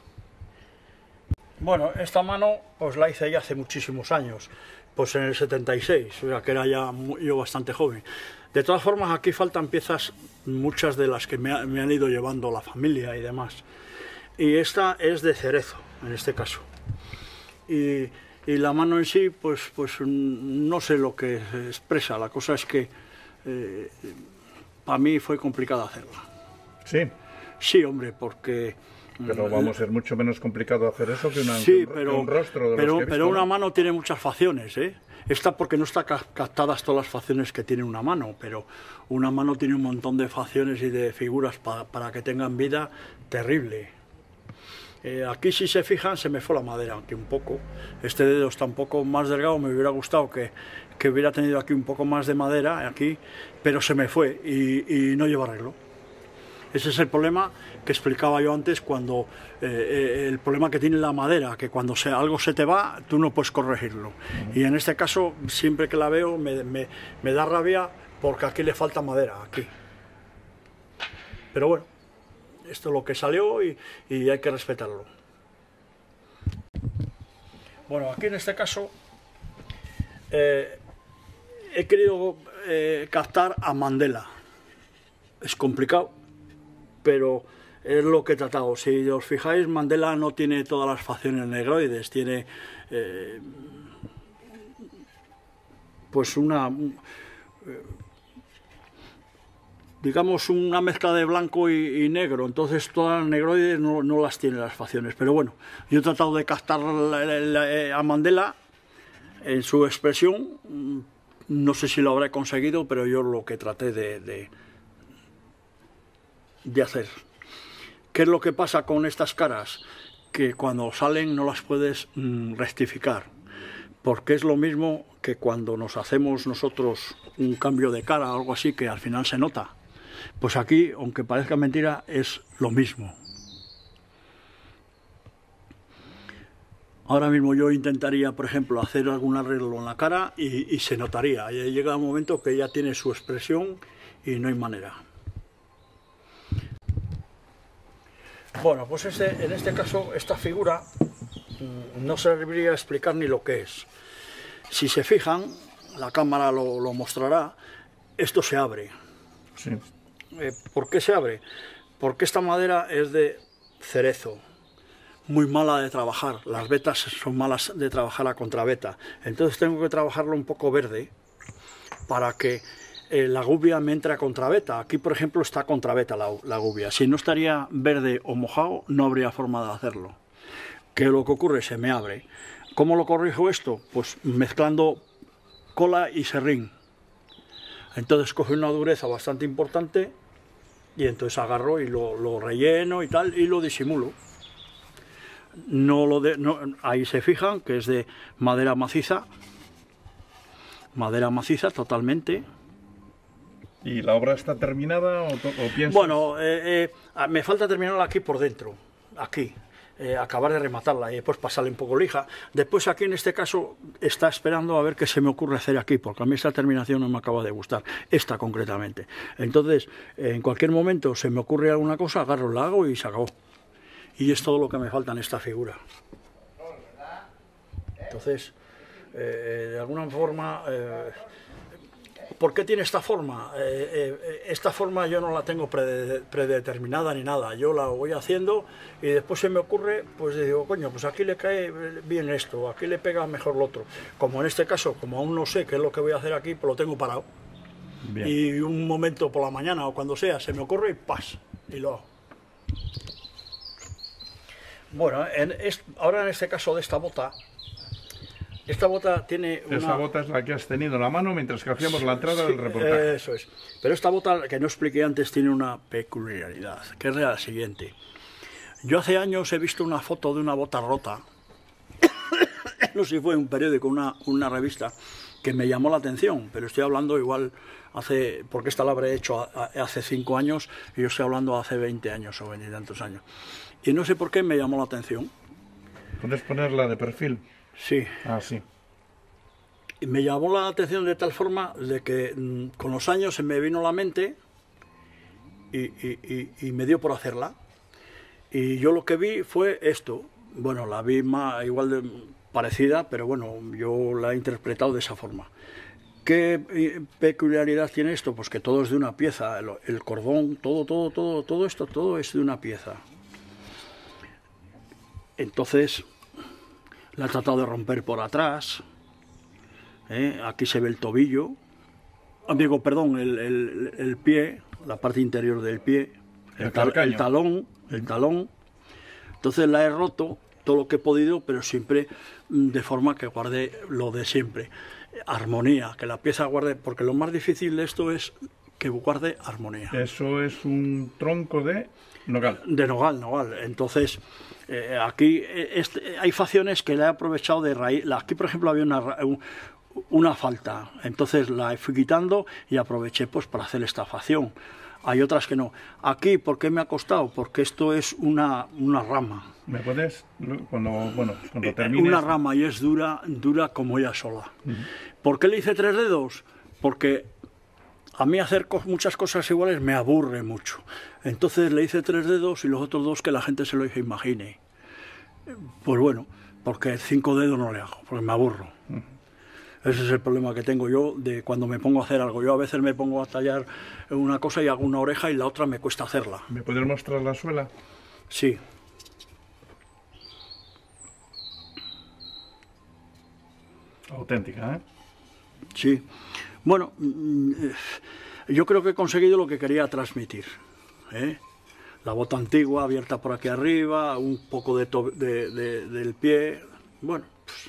Bueno, esta mano pues la hice ya hace muchísimos años, pues en el setenta y seis, o sea que era ya muy, yo bastante joven. De todas formas aquí faltan piezas, muchas de las que me, ha, me han ido llevando la familia y demás. Y esta es de cerezo, en este caso. Y, y la mano en sí, pues, pues no sé lo que expresa, la cosa es que Eh, para mí fue complicado hacerla. Sí. Sí, hombre, porque Pero vamos, es mucho menos complicado hacer eso que, una, sí, que un, pero, que un rostro de pero, los que he visto, pero una ¿no? mano tiene muchas facciones, ¿eh? Esta porque no está ca- captadas todas las facciones que tiene una mano, pero una mano tiene un montón de facciones y de figuras pa, para que tengan vida terrible. Eh, aquí, si se fijan, se me fue la madera aquí un poco. Este dedo está un poco más delgado, me hubiera gustado que, que hubiera tenido aquí un poco más de madera, aquí, pero se me fue y, y no lleva arreglo. Ese es el problema que explicaba yo antes, cuando eh, eh, el problema que tiene la madera, que cuando se, algo se te va, tú no puedes corregirlo. Y en este caso, siempre que la veo, me, me, me da rabia porque aquí le falta madera, aquí. Pero bueno, esto es lo que salió y, y hay que respetarlo. Bueno, aquí en este caso eh, he querido eh, captar a Mandela. Es complicado, pero es lo que he tratado. Si os fijáis, Mandela no tiene todas las facciones negroides, tiene eh, pues una, eh, digamos, una mezcla de blanco y, y negro, entonces todas las negroides no, no las tiene las facciones. Pero bueno, yo he tratado de captar la, la, la, a Mandela en su expresión, no sé si lo habré conseguido, pero yo lo que traté de, de de hacer. ¿Qué es lo que pasa con estas caras? Que cuando salen no las puedes mm, rectificar, porque es lo mismo que cuando nos hacemos nosotros un cambio de cara o algo así, que al final se nota. Pues aquí, aunque parezca mentira, es lo mismo. Ahora mismo yo intentaría, por ejemplo, hacer algún arreglo en la cara y, y se notaría. Y llega un momento que ya tiene su expresión y no hay manera. Bueno, pues este, en este caso, esta figura no serviría a explicar ni lo que es. Si se fijan, la cámara lo, lo mostrará, esto se abre. Sí. Eh, ¿Por qué se abre? Porque esta madera es de cerezo, muy mala de trabajar. Las vetas son malas de trabajar a contraveta. Entonces tengo que trabajarlo un poco verde para que Eh, la gubia me entra a contraveta. Aquí, por ejemplo, está a contraveta la, la gubia. Si no estaría verde o mojado, no habría forma de hacerlo. ¿Qué es lo que ocurre? Se me abre. ¿Cómo lo corrijo esto? Pues mezclando cola y serrín. Entonces coge una dureza bastante importante y entonces agarro y lo, lo relleno y tal y lo disimulo. No lo de, no, ahí se fijan que es de madera maciza. Madera maciza totalmente. ¿Y la obra está terminada o, o piensas? Bueno, eh, eh, me falta terminarla aquí por dentro, aquí, eh, acabar de rematarla y después pasarle un poco lija. Después aquí en este caso está esperando a ver qué se me ocurre hacer aquí, porque a mí esta terminación no me acaba de gustar, esta concretamente. Entonces, eh, en cualquier momento se me ocurre alguna cosa, agarro, la hago y se acabó. Y es todo lo que me falta en esta figura. Entonces, eh, de alguna forma... Eh, ¿por qué tiene esta forma? Eh, eh, esta forma yo no la tengo prede, predeterminada ni nada, yo la voy haciendo y después se me ocurre, pues digo, coño, pues aquí le cae bien esto, aquí le pega mejor lo otro. Como en este caso, como aún no sé qué es lo que voy a hacer aquí, pues lo tengo parado. Bien. Y un momento por la mañana o cuando sea, se me ocurre y ¡pas! Y lo hago. Bueno, en es, ahora en este caso de esta bota, esta bota tiene una... Esa bota es la que has tenido en la mano mientras que hacíamos la entrada sí, del reportaje. Eso es. Pero esta bota, que no expliqué antes, tiene una peculiaridad, que es la siguiente. Yo hace años he visto una foto de una bota rota, no sé si fue un periódico, una, una revista, que me llamó la atención, pero estoy hablando igual hace... porque esta la habré hecho hace cinco años y yo estoy hablando hace veinte años o veintitantos años. Y no sé por qué me llamó la atención. ¿Puedes ponerla de perfil? Sí. Ah, sí. Y me llamó la atención de tal forma de que mmm, con los años se me vino a la mente y, y, y, y me dio por hacerla. Y yo lo que vi fue esto. Bueno, la vi más, igual de parecida, pero bueno, yo la he interpretado de esa forma. ¿Qué peculiaridad tiene esto? Pues que todo es de una pieza. El, el cordón, todo, todo, todo, todo esto, todo es de una pieza. Entonces... la he tratado de romper por atrás. ¿eh? Aquí se ve el tobillo. Amigo, perdón, el, el, el pie, la parte interior del pie, el, tal, el talón, el talón. Entonces la he roto todo lo que he podido, pero siempre de forma que guarde lo de siempre. Armonía, que la pieza guarde, porque lo más difícil de esto es que guarde armonía. Eso es un tronco de nogal. De nogal, nogal. Entonces, eh, aquí este, hay facciones que la he aprovechado de raíz. Aquí, por ejemplo, había una, un, una falta, entonces la fui quitando y aproveché pues para hacer esta facción. Hay otras que no. Aquí, ¿por qué me ha costado? Porque esto es una, una rama. ¿Me puedes, cuando, bueno, cuando termines? Una rama y es dura, dura como ella sola. Uh-huh. ¿Por qué le hice tres dedos? Porque a mí hacer co muchas cosas iguales me aburre mucho. Entonces le hice tres dedos y los otros dos que la gente se lo imagine. Pues bueno, porque cinco dedos no le hago, porque me aburro. Uh-huh. Ese es el problema que tengo yo de cuando me pongo a hacer algo. Yo a veces me pongo a tallar una cosa y hago una oreja y la otra me cuesta hacerla. ¿Me puedes mostrar la suela? Sí. Auténtica, ¿eh? Sí. Bueno, yo creo que he conseguido lo que quería transmitir, ¿eh? La bota antigua abierta por aquí arriba, un poco de, de, de del pie. Bueno, pues,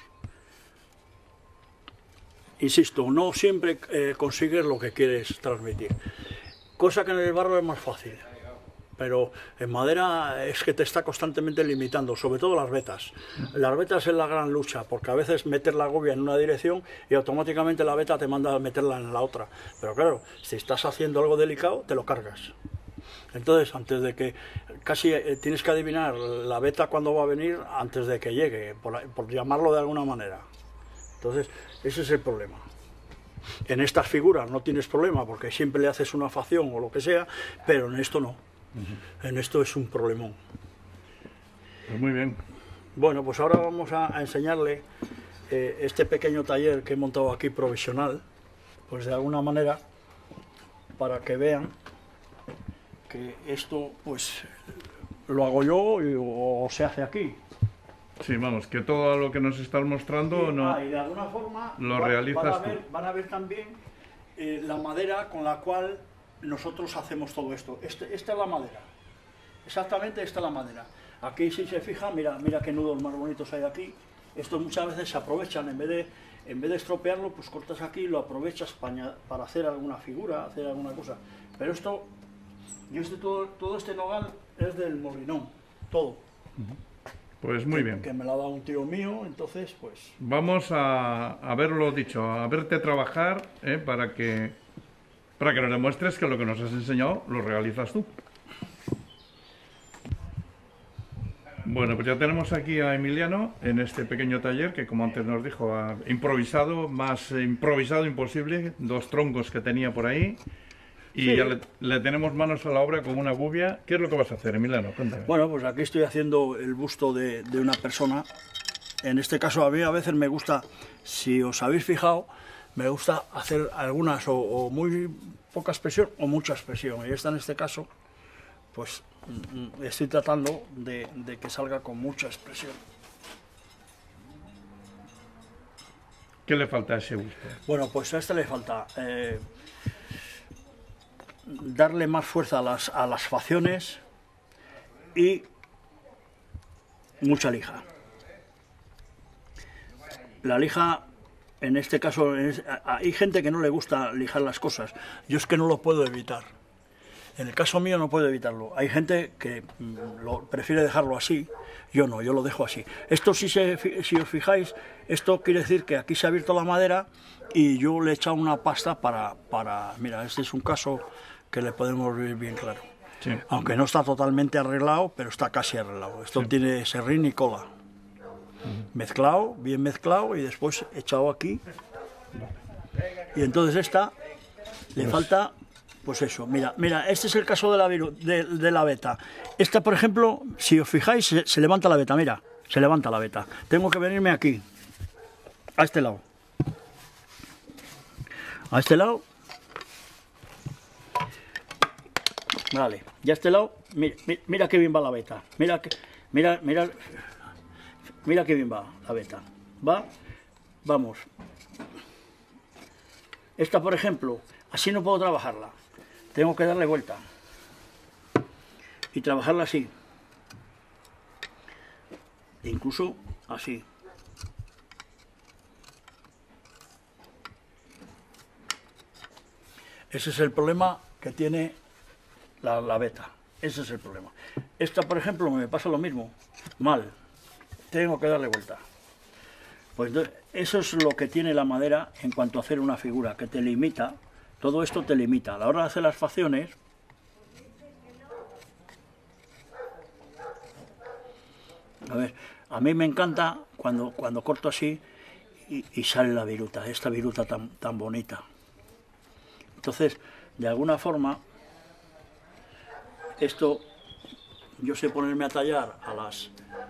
insisto, no siempre eh, consigues lo que quieres transmitir, cosa que en el barro es más fácil, pero en madera es que te está constantemente limitando, sobre todo las vetas. Las vetas es la gran lucha, porque a veces metes la gubia en una dirección y automáticamente la veta te manda a meterla en la otra, pero claro, si estás haciendo algo delicado, te lo cargas. Entonces, antes de que, casi eh, tienes que adivinar la veta cuándo va a venir antes de que llegue, por, por llamarlo de alguna manera. Entonces, ese es el problema. En estas figuras no tienes problema porque siempre le haces una facción o lo que sea, pero en esto no. Uh-huh. En esto es un problemón. Pues muy bien. Bueno, pues ahora vamos a, a enseñarle eh, este pequeño taller que he montado aquí provisional, pues de alguna manera, para que vean que esto pues lo hago yo y, o se hace aquí. Sí, vamos, que todo lo que nos estás mostrando y, no, ah, y de alguna forma lo van, realizas van a ver, tú. Van a ver también eh, la madera con la cual nosotros hacemos todo esto. Este, esta es la madera, exactamente esta es la madera. Aquí si se fijan, mira, mira qué nudos más bonitos hay aquí. Estos muchas veces se aprovechan, en vez de, en vez de estropearlo, pues cortas aquí y lo aprovechas para, para hacer alguna figura, hacer alguna cosa. Pero esto, yo este, todo, todo este nogal es del Molinón, todo. Pues muy bien. Que me lo ha dado un tío mío, entonces pues... Vamos a, a verlo dicho, a verte trabajar, ¿eh? para que para que nos demuestres que lo que nos has enseñado lo realizas tú. Bueno, pues ya tenemos aquí a Emiliano en este pequeño taller que, como antes nos dijo, ha improvisado, más improvisado imposible, dos troncos que tenía por ahí. Y sí, ya le, le tenemos manos a la obra con una gubia. ¿Qué es lo que vas a hacer, Emiliano? Cuéntame. Bueno, pues aquí estoy haciendo el busto de, de una persona. En este caso a mí a veces me gusta, si os habéis fijado, me gusta hacer algunas o, o muy poca expresión o mucha expresión. Y esta en este caso, pues estoy tratando de, de que salga con mucha expresión. ¿Qué le falta a ese busto? Bueno, pues a este le falta... Eh, darle más fuerza a las, a las facciones y mucha lija. La lija, en este caso, es, hay gente que no le gusta lijar las cosas. Yo es que no lo puedo evitar. En el caso mío no puedo evitarlo. Hay gente que lo, prefiere dejarlo así. Yo no, yo lo dejo así. Esto, si, se, si os fijáis, esto quiere decir que aquí se ha abierto la madera y yo le he echado una pasta para... para mira, este es un caso que le podemos ver bien claro. Sí. Aunque no está totalmente arreglado, pero está casi arreglado. Esto sí. Tiene serrín y cola. Uh-huh. Mezclado, bien mezclado y después echado aquí. Y entonces esta le pues... falta, pues eso. Mira, mira, este es el caso de la, de, de la veta. Esta, por ejemplo, si os fijáis, se, se levanta la veta, mira, se levanta la veta. Tengo que venirme aquí, a este lado. A este lado. Vale, ya a este lado, mira, mira, mira qué bien va la veta, mira, que, mira, mira, mira qué bien va la veta, va, vamos, esta por ejemplo, así no puedo trabajarla, tengo que darle vuelta y trabajarla así, incluso así. Ese es el problema que tiene la, la veta. Ese es el problema. Esta, por ejemplo, me pasa lo mismo. Mal. Tengo que darle vuelta. Pues eso es lo que tiene la madera en cuanto a hacer una figura, que te limita. Todo esto te limita. A la hora de hacer las facciones, a ver, a mí me encanta cuando, cuando corto así y, y sale la viruta, esta viruta tan, tan bonita. Entonces, de alguna forma, esto, yo sé ponerme a tallar a las...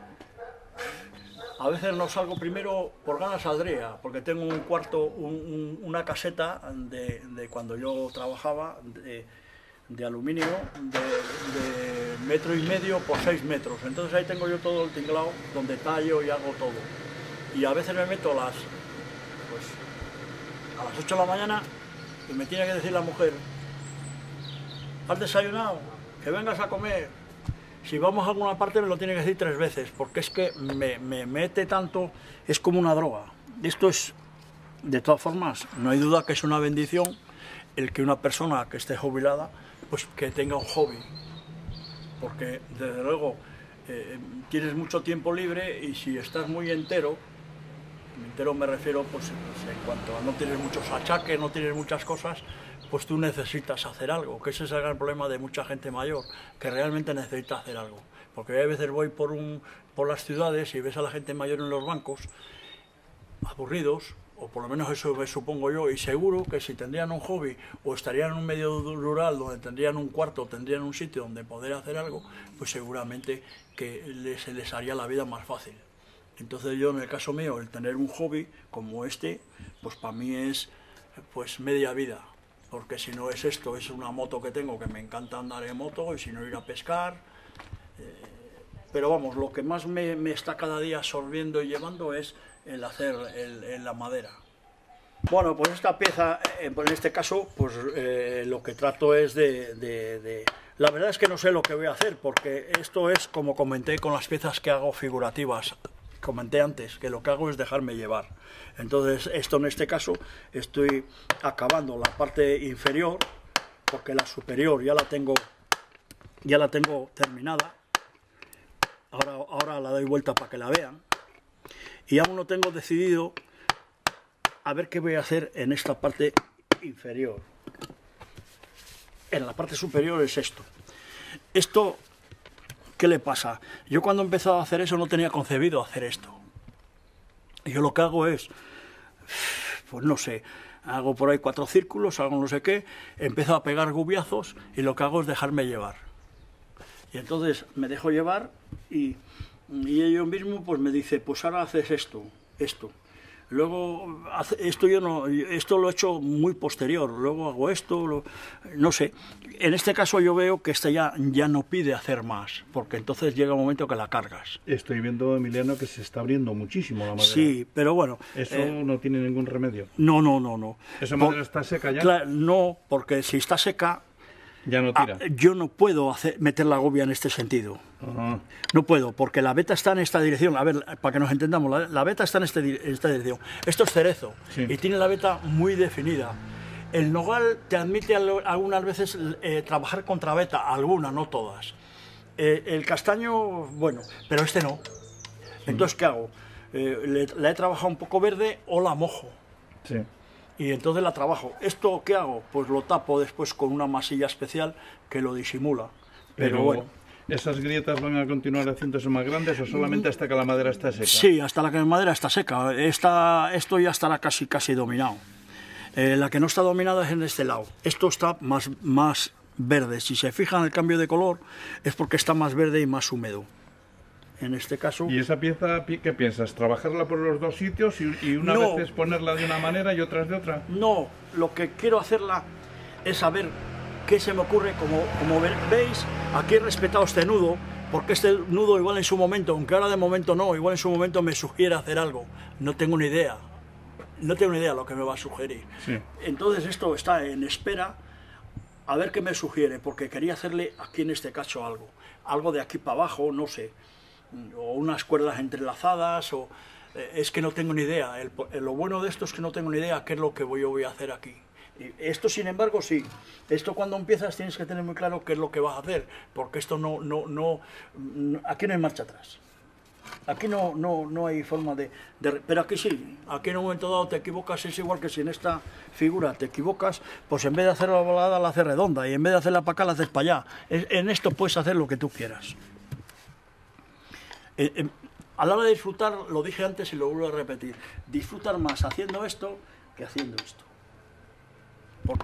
A veces no salgo primero, por ganas saldría, porque tengo un cuarto, un, un, una caseta de, de cuando yo trabajaba, de, de aluminio, de, de metro y medio por seis metros. Entonces ahí tengo yo todo el tinglado, donde tallo y hago todo. Y a veces me meto a las, pues, a las ocho de la mañana y me tiene que decir la mujer: ¿has desayunado? Que vengas a comer. Si vamos a alguna parte me lo tiene que decir tres veces, porque es que me, me mete tanto, es como una droga. Esto es, de todas formas, no hay duda que es una bendición el que una persona que esté jubilada, pues que tenga un hobby. Porque, desde luego, eh, tienes mucho tiempo libre y si estás muy entero, entero me refiero, pues, en cuanto a no tienes muchos achaques, no tienes muchas cosas, pues tú necesitas hacer algo, que ese es el gran problema de mucha gente mayor, que realmente necesita hacer algo. Porque a veces voy por, un, por las ciudades y ves a la gente mayor en los bancos, aburridos, o por lo menos eso me supongo yo, y seguro que si tendrían un hobby o estarían en un medio rural donde tendrían un cuarto, tendrían un sitio donde poder hacer algo, pues seguramente que les, se les haría la vida más fácil. Entonces yo, en el caso mío, el tener un hobby como este, pues para mí es pues media vida. Porque si no es esto, es una moto que tengo, que me encanta andar en moto, y si no ir a pescar. Eh, pero vamos, lo que más me, me está cada día absorbiendo y llevando es el hacer el, el, la madera. Bueno, pues esta pieza, eh, en este caso, pues eh, lo que trato es de, de, de... La verdad es que no sé lo que voy a hacer, porque esto es, como comenté con las piezas que hago figurativas, comenté antes, que lo que hago es dejarme llevar. Entonces, esto en este caso, estoy acabando la parte inferior, porque la superior ya la tengo, ya la tengo terminada. Ahora, ahora la doy vuelta para que la vean. Y aún no tengo decidido a ver qué voy a hacer en esta parte inferior. En la parte superior es esto. Esto, ¿qué le pasa? Yo cuando he empezado a hacer eso no tenía concebido hacer esto. Yo lo que hago es, pues no sé, hago por ahí cuatro círculos, hago no sé qué, empiezo a pegar gubiazos y lo que hago es dejarme llevar. Y entonces me dejo llevar y, y ello mismo pues me dice, pues ahora haces esto, esto. Luego, esto yo no, esto lo he hecho muy posterior, luego hago esto, lo, no sé. En este caso yo veo que esta ya, ya no pide hacer más, porque entonces llega un momento que la cargas. Estoy viendo, Emiliano, que se está abriendo muchísimo la madera. Sí, pero bueno... Eso eh, no tiene ningún remedio. No, no, no, no. ¿Esa madera está seca ya? Claro, no, porque si está seca... Ya no tira. Ah, yo no puedo hacer, meter la gobia en este sentido. Ajá. No puedo, porque la veta está en esta dirección. A ver, para que nos entendamos, la, la veta está en, este, en esta dirección. Esto es cerezo, sí, y tiene la veta muy definida. El nogal te admite algunas veces eh, trabajar contra veta, algunas, no todas. Eh, el castaño, bueno, pero este no. Entonces, ¿qué hago? Eh, le, la he trabajado un poco verde o la mojo. Sí. Y entonces la trabajo. ¿Esto qué hago? Pues lo tapo después con una masilla especial que lo disimula. Pero, Pero bueno. ¿Esas grietas van a continuar haciéndose más grandes o solamente hasta que la madera está seca? Sí, hasta la que la madera está seca. Esta, esto ya estará casi, casi dominado. Eh, la que no está dominada es en este lado. Esto está más, más verde. Si se fijan el cambio de color es porque está más verde y más húmedo. En este caso... ¿Y esa pieza, qué piensas? ¿Trabajarla por los dos sitios y, y una no, vez ponerla de una manera y otras de otra? No, lo que quiero hacerla es saber qué se me ocurre. Como, como veis, aquí he respetado este nudo, porque este nudo igual en su momento, aunque ahora de momento no, igual en su momento me sugiere hacer algo. No tengo ni idea, no tengo ni idea lo que me va a sugerir. Sí. Entonces esto está en espera a ver qué me sugiere, porque quería hacerle aquí en este caso algo. Algo de aquí para abajo, no sé. o unas cuerdas entrelazadas, o eh, es que no tengo ni idea. El, el, lo bueno de esto es que no tengo ni idea qué es lo que voy, yo voy a hacer aquí. Y esto, sin embargo, sí. Esto cuando empiezas tienes que tener muy claro qué es lo que vas a hacer, porque esto no, no, no, no aquí no hay marcha atrás. Aquí no, no, no hay forma de, de... Pero aquí sí, aquí en un momento dado te equivocas, es igual que si en esta figura te equivocas, pues en vez de hacer la volada la haces redonda, y en vez de hacerla para acá la haces para allá. En esto puedes hacer lo que tú quieras. Eh, eh, a la hora de disfrutar, lo dije antes y lo vuelvo a repetir, disfrutar más haciendo esto que haciendo esto. Por...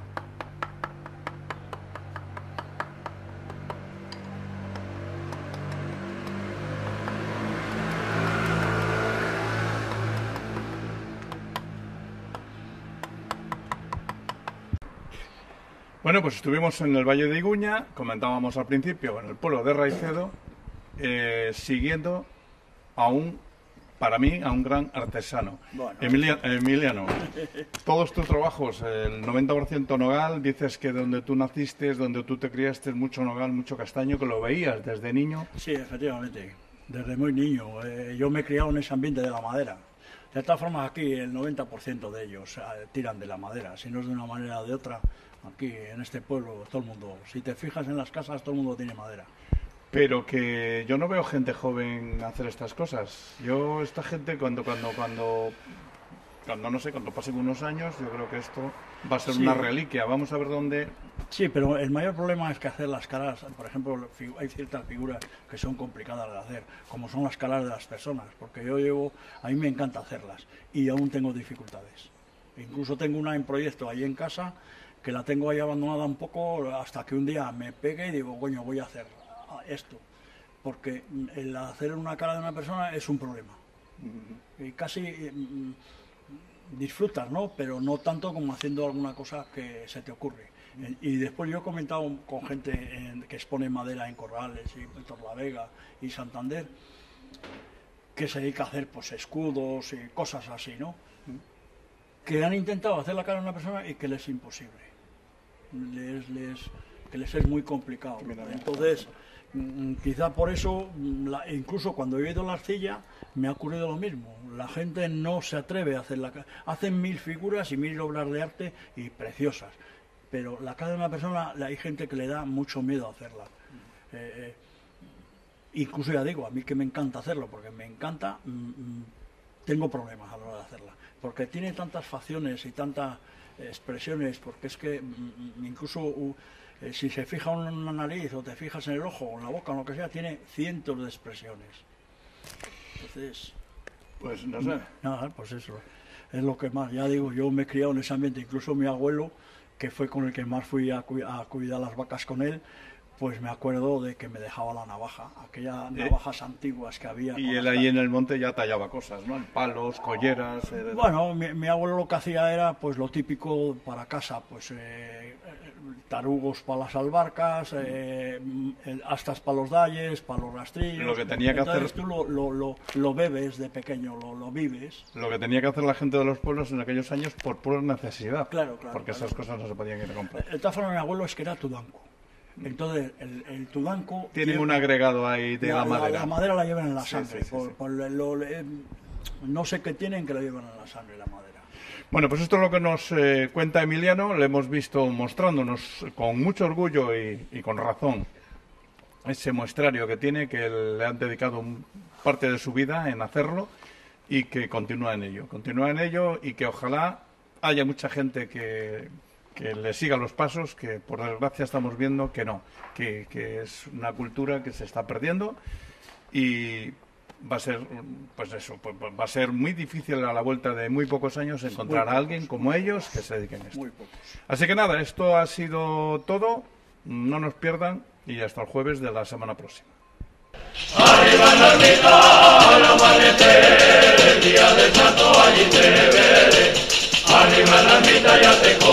Bueno, pues estuvimos en el Valle de Iguña, comentábamos al principio, en el pueblo de Raicedo, eh, siguiendo a un, para mí, a un gran artesano. Bueno, Emilia, Emiliano, todos tus trabajos, el noventa por ciento nogal, dices que donde tú naciste, donde tú te criaste, mucho nogal, mucho castaño, que lo veías desde niño. Sí, efectivamente, desde muy niño. Eh, yo me he criado en ese ambiente de la madera. De todas formas, aquí el noventa por ciento de ellos eh, tiran de la madera, si no es de una manera o de otra. Aquí, en este pueblo, todo el mundo, si te fijas en las casas, todo el mundo tiene madera. Pero que yo no veo gente joven hacer estas cosas. Yo, esta gente, cuando, cuando, cuando, cuando no sé, cuando pasen unos años, yo creo que esto va a ser sí. una reliquia. Vamos a ver dónde... Sí, pero el mayor problema es que hacer las caras, por ejemplo, hay ciertas figuras que son complicadas de hacer, como son las caras de las personas, porque yo llevo, a mí me encanta hacerlas, y aún tengo dificultades. Incluso tengo una en proyecto ahí en casa, que la tengo ahí abandonada un poco hasta que un día me pegue y digo, coño, voy a hacer esto. Porque el hacer una cara de una persona es un problema. Y casi mm, disfrutas, ¿no? Pero no tanto como haciendo alguna cosa que se te ocurre. Y después yo he comentado con gente en, que expone madera en Corrales y Torlavega y Santander, que se dedica a hacer pues escudos y cosas así, ¿no? Que han intentado hacer la cara de una persona y que les es imposible. Les, les, que les es muy complicado. Entonces, quizá por eso, la, incluso cuando he ido a la arcilla, me ha ocurrido lo mismo. La gente no se atreve a hacer la cara. Hacen mil figuras y mil obras de arte y preciosas. Pero la cara de una persona, hay gente que le da mucho miedo a hacerla. Eh, eh, incluso ya digo, a mí que me encanta hacerlo, porque me encanta, mmm, tengo problemas a la hora de hacerla. Porque tiene tantas facciones y tantas expresiones, porque es que incluso uh, eh, si se fija en una nariz o te fijas en el ojo o en la boca o lo que sea, tiene cientos de expresiones. Entonces, pues no sé. Nada, pues eso es lo que más, ya digo, yo me he criado en ese ambiente, incluso mi abuelo, que fue con el que más fui a, cu a cuidar las vacas con él, pues me acuerdo de que me dejaba la navaja, aquellas ¿Eh? navajas antiguas que había. Y él ahí en el monte ya tallaba cosas, ¿no? Palos, colleras... Eh, bueno, mi, mi abuelo lo que hacía era pues lo típico para casa, pues eh, tarugos para las albarcas, eh, astas para los dalles, para los rastrillos... Lo que tenía que Entonces, hacer... tú lo, lo, lo, lo bebes de pequeño, lo, lo vives. Lo que tenía que hacer la gente de los pueblos en aquellos años por pura necesidad. Claro, claro. Porque claro. esas cosas no se podían ir a comprar. De todas formas, mi abuelo es que era tudanco. Entonces, el, el tudanco... Tienen lleva, un agregado ahí de la, la madera. La, la madera la llevan en la sí, sangre. Sí, sí, por, sí. Por lo, eh, no sé qué tienen que la llevan en la sangre, la madera. Bueno, pues esto es lo que nos eh, cuenta Emiliano. Le hemos visto mostrándonos con mucho orgullo y, y con razón ese muestrario que tiene, que le han dedicado un, parte de su vida en hacerlo y que continúa en ello. Continúa en ello y que ojalá haya mucha gente que... que le siga los pasos, que por desgracia estamos viendo que no, que, que es una cultura que se está perdiendo y va a ser, pues eso, pues va a ser muy difícil a la vuelta de muy pocos años encontrar a alguien como ellos que se dediquen a esto. Muy pocos. Así que nada, esto ha sido todo, no nos pierdan y hasta el jueves de la semana próxima. Arriba en la ermita, al amanecer, el día del santo allí te veré. Arriba en la ermita ya te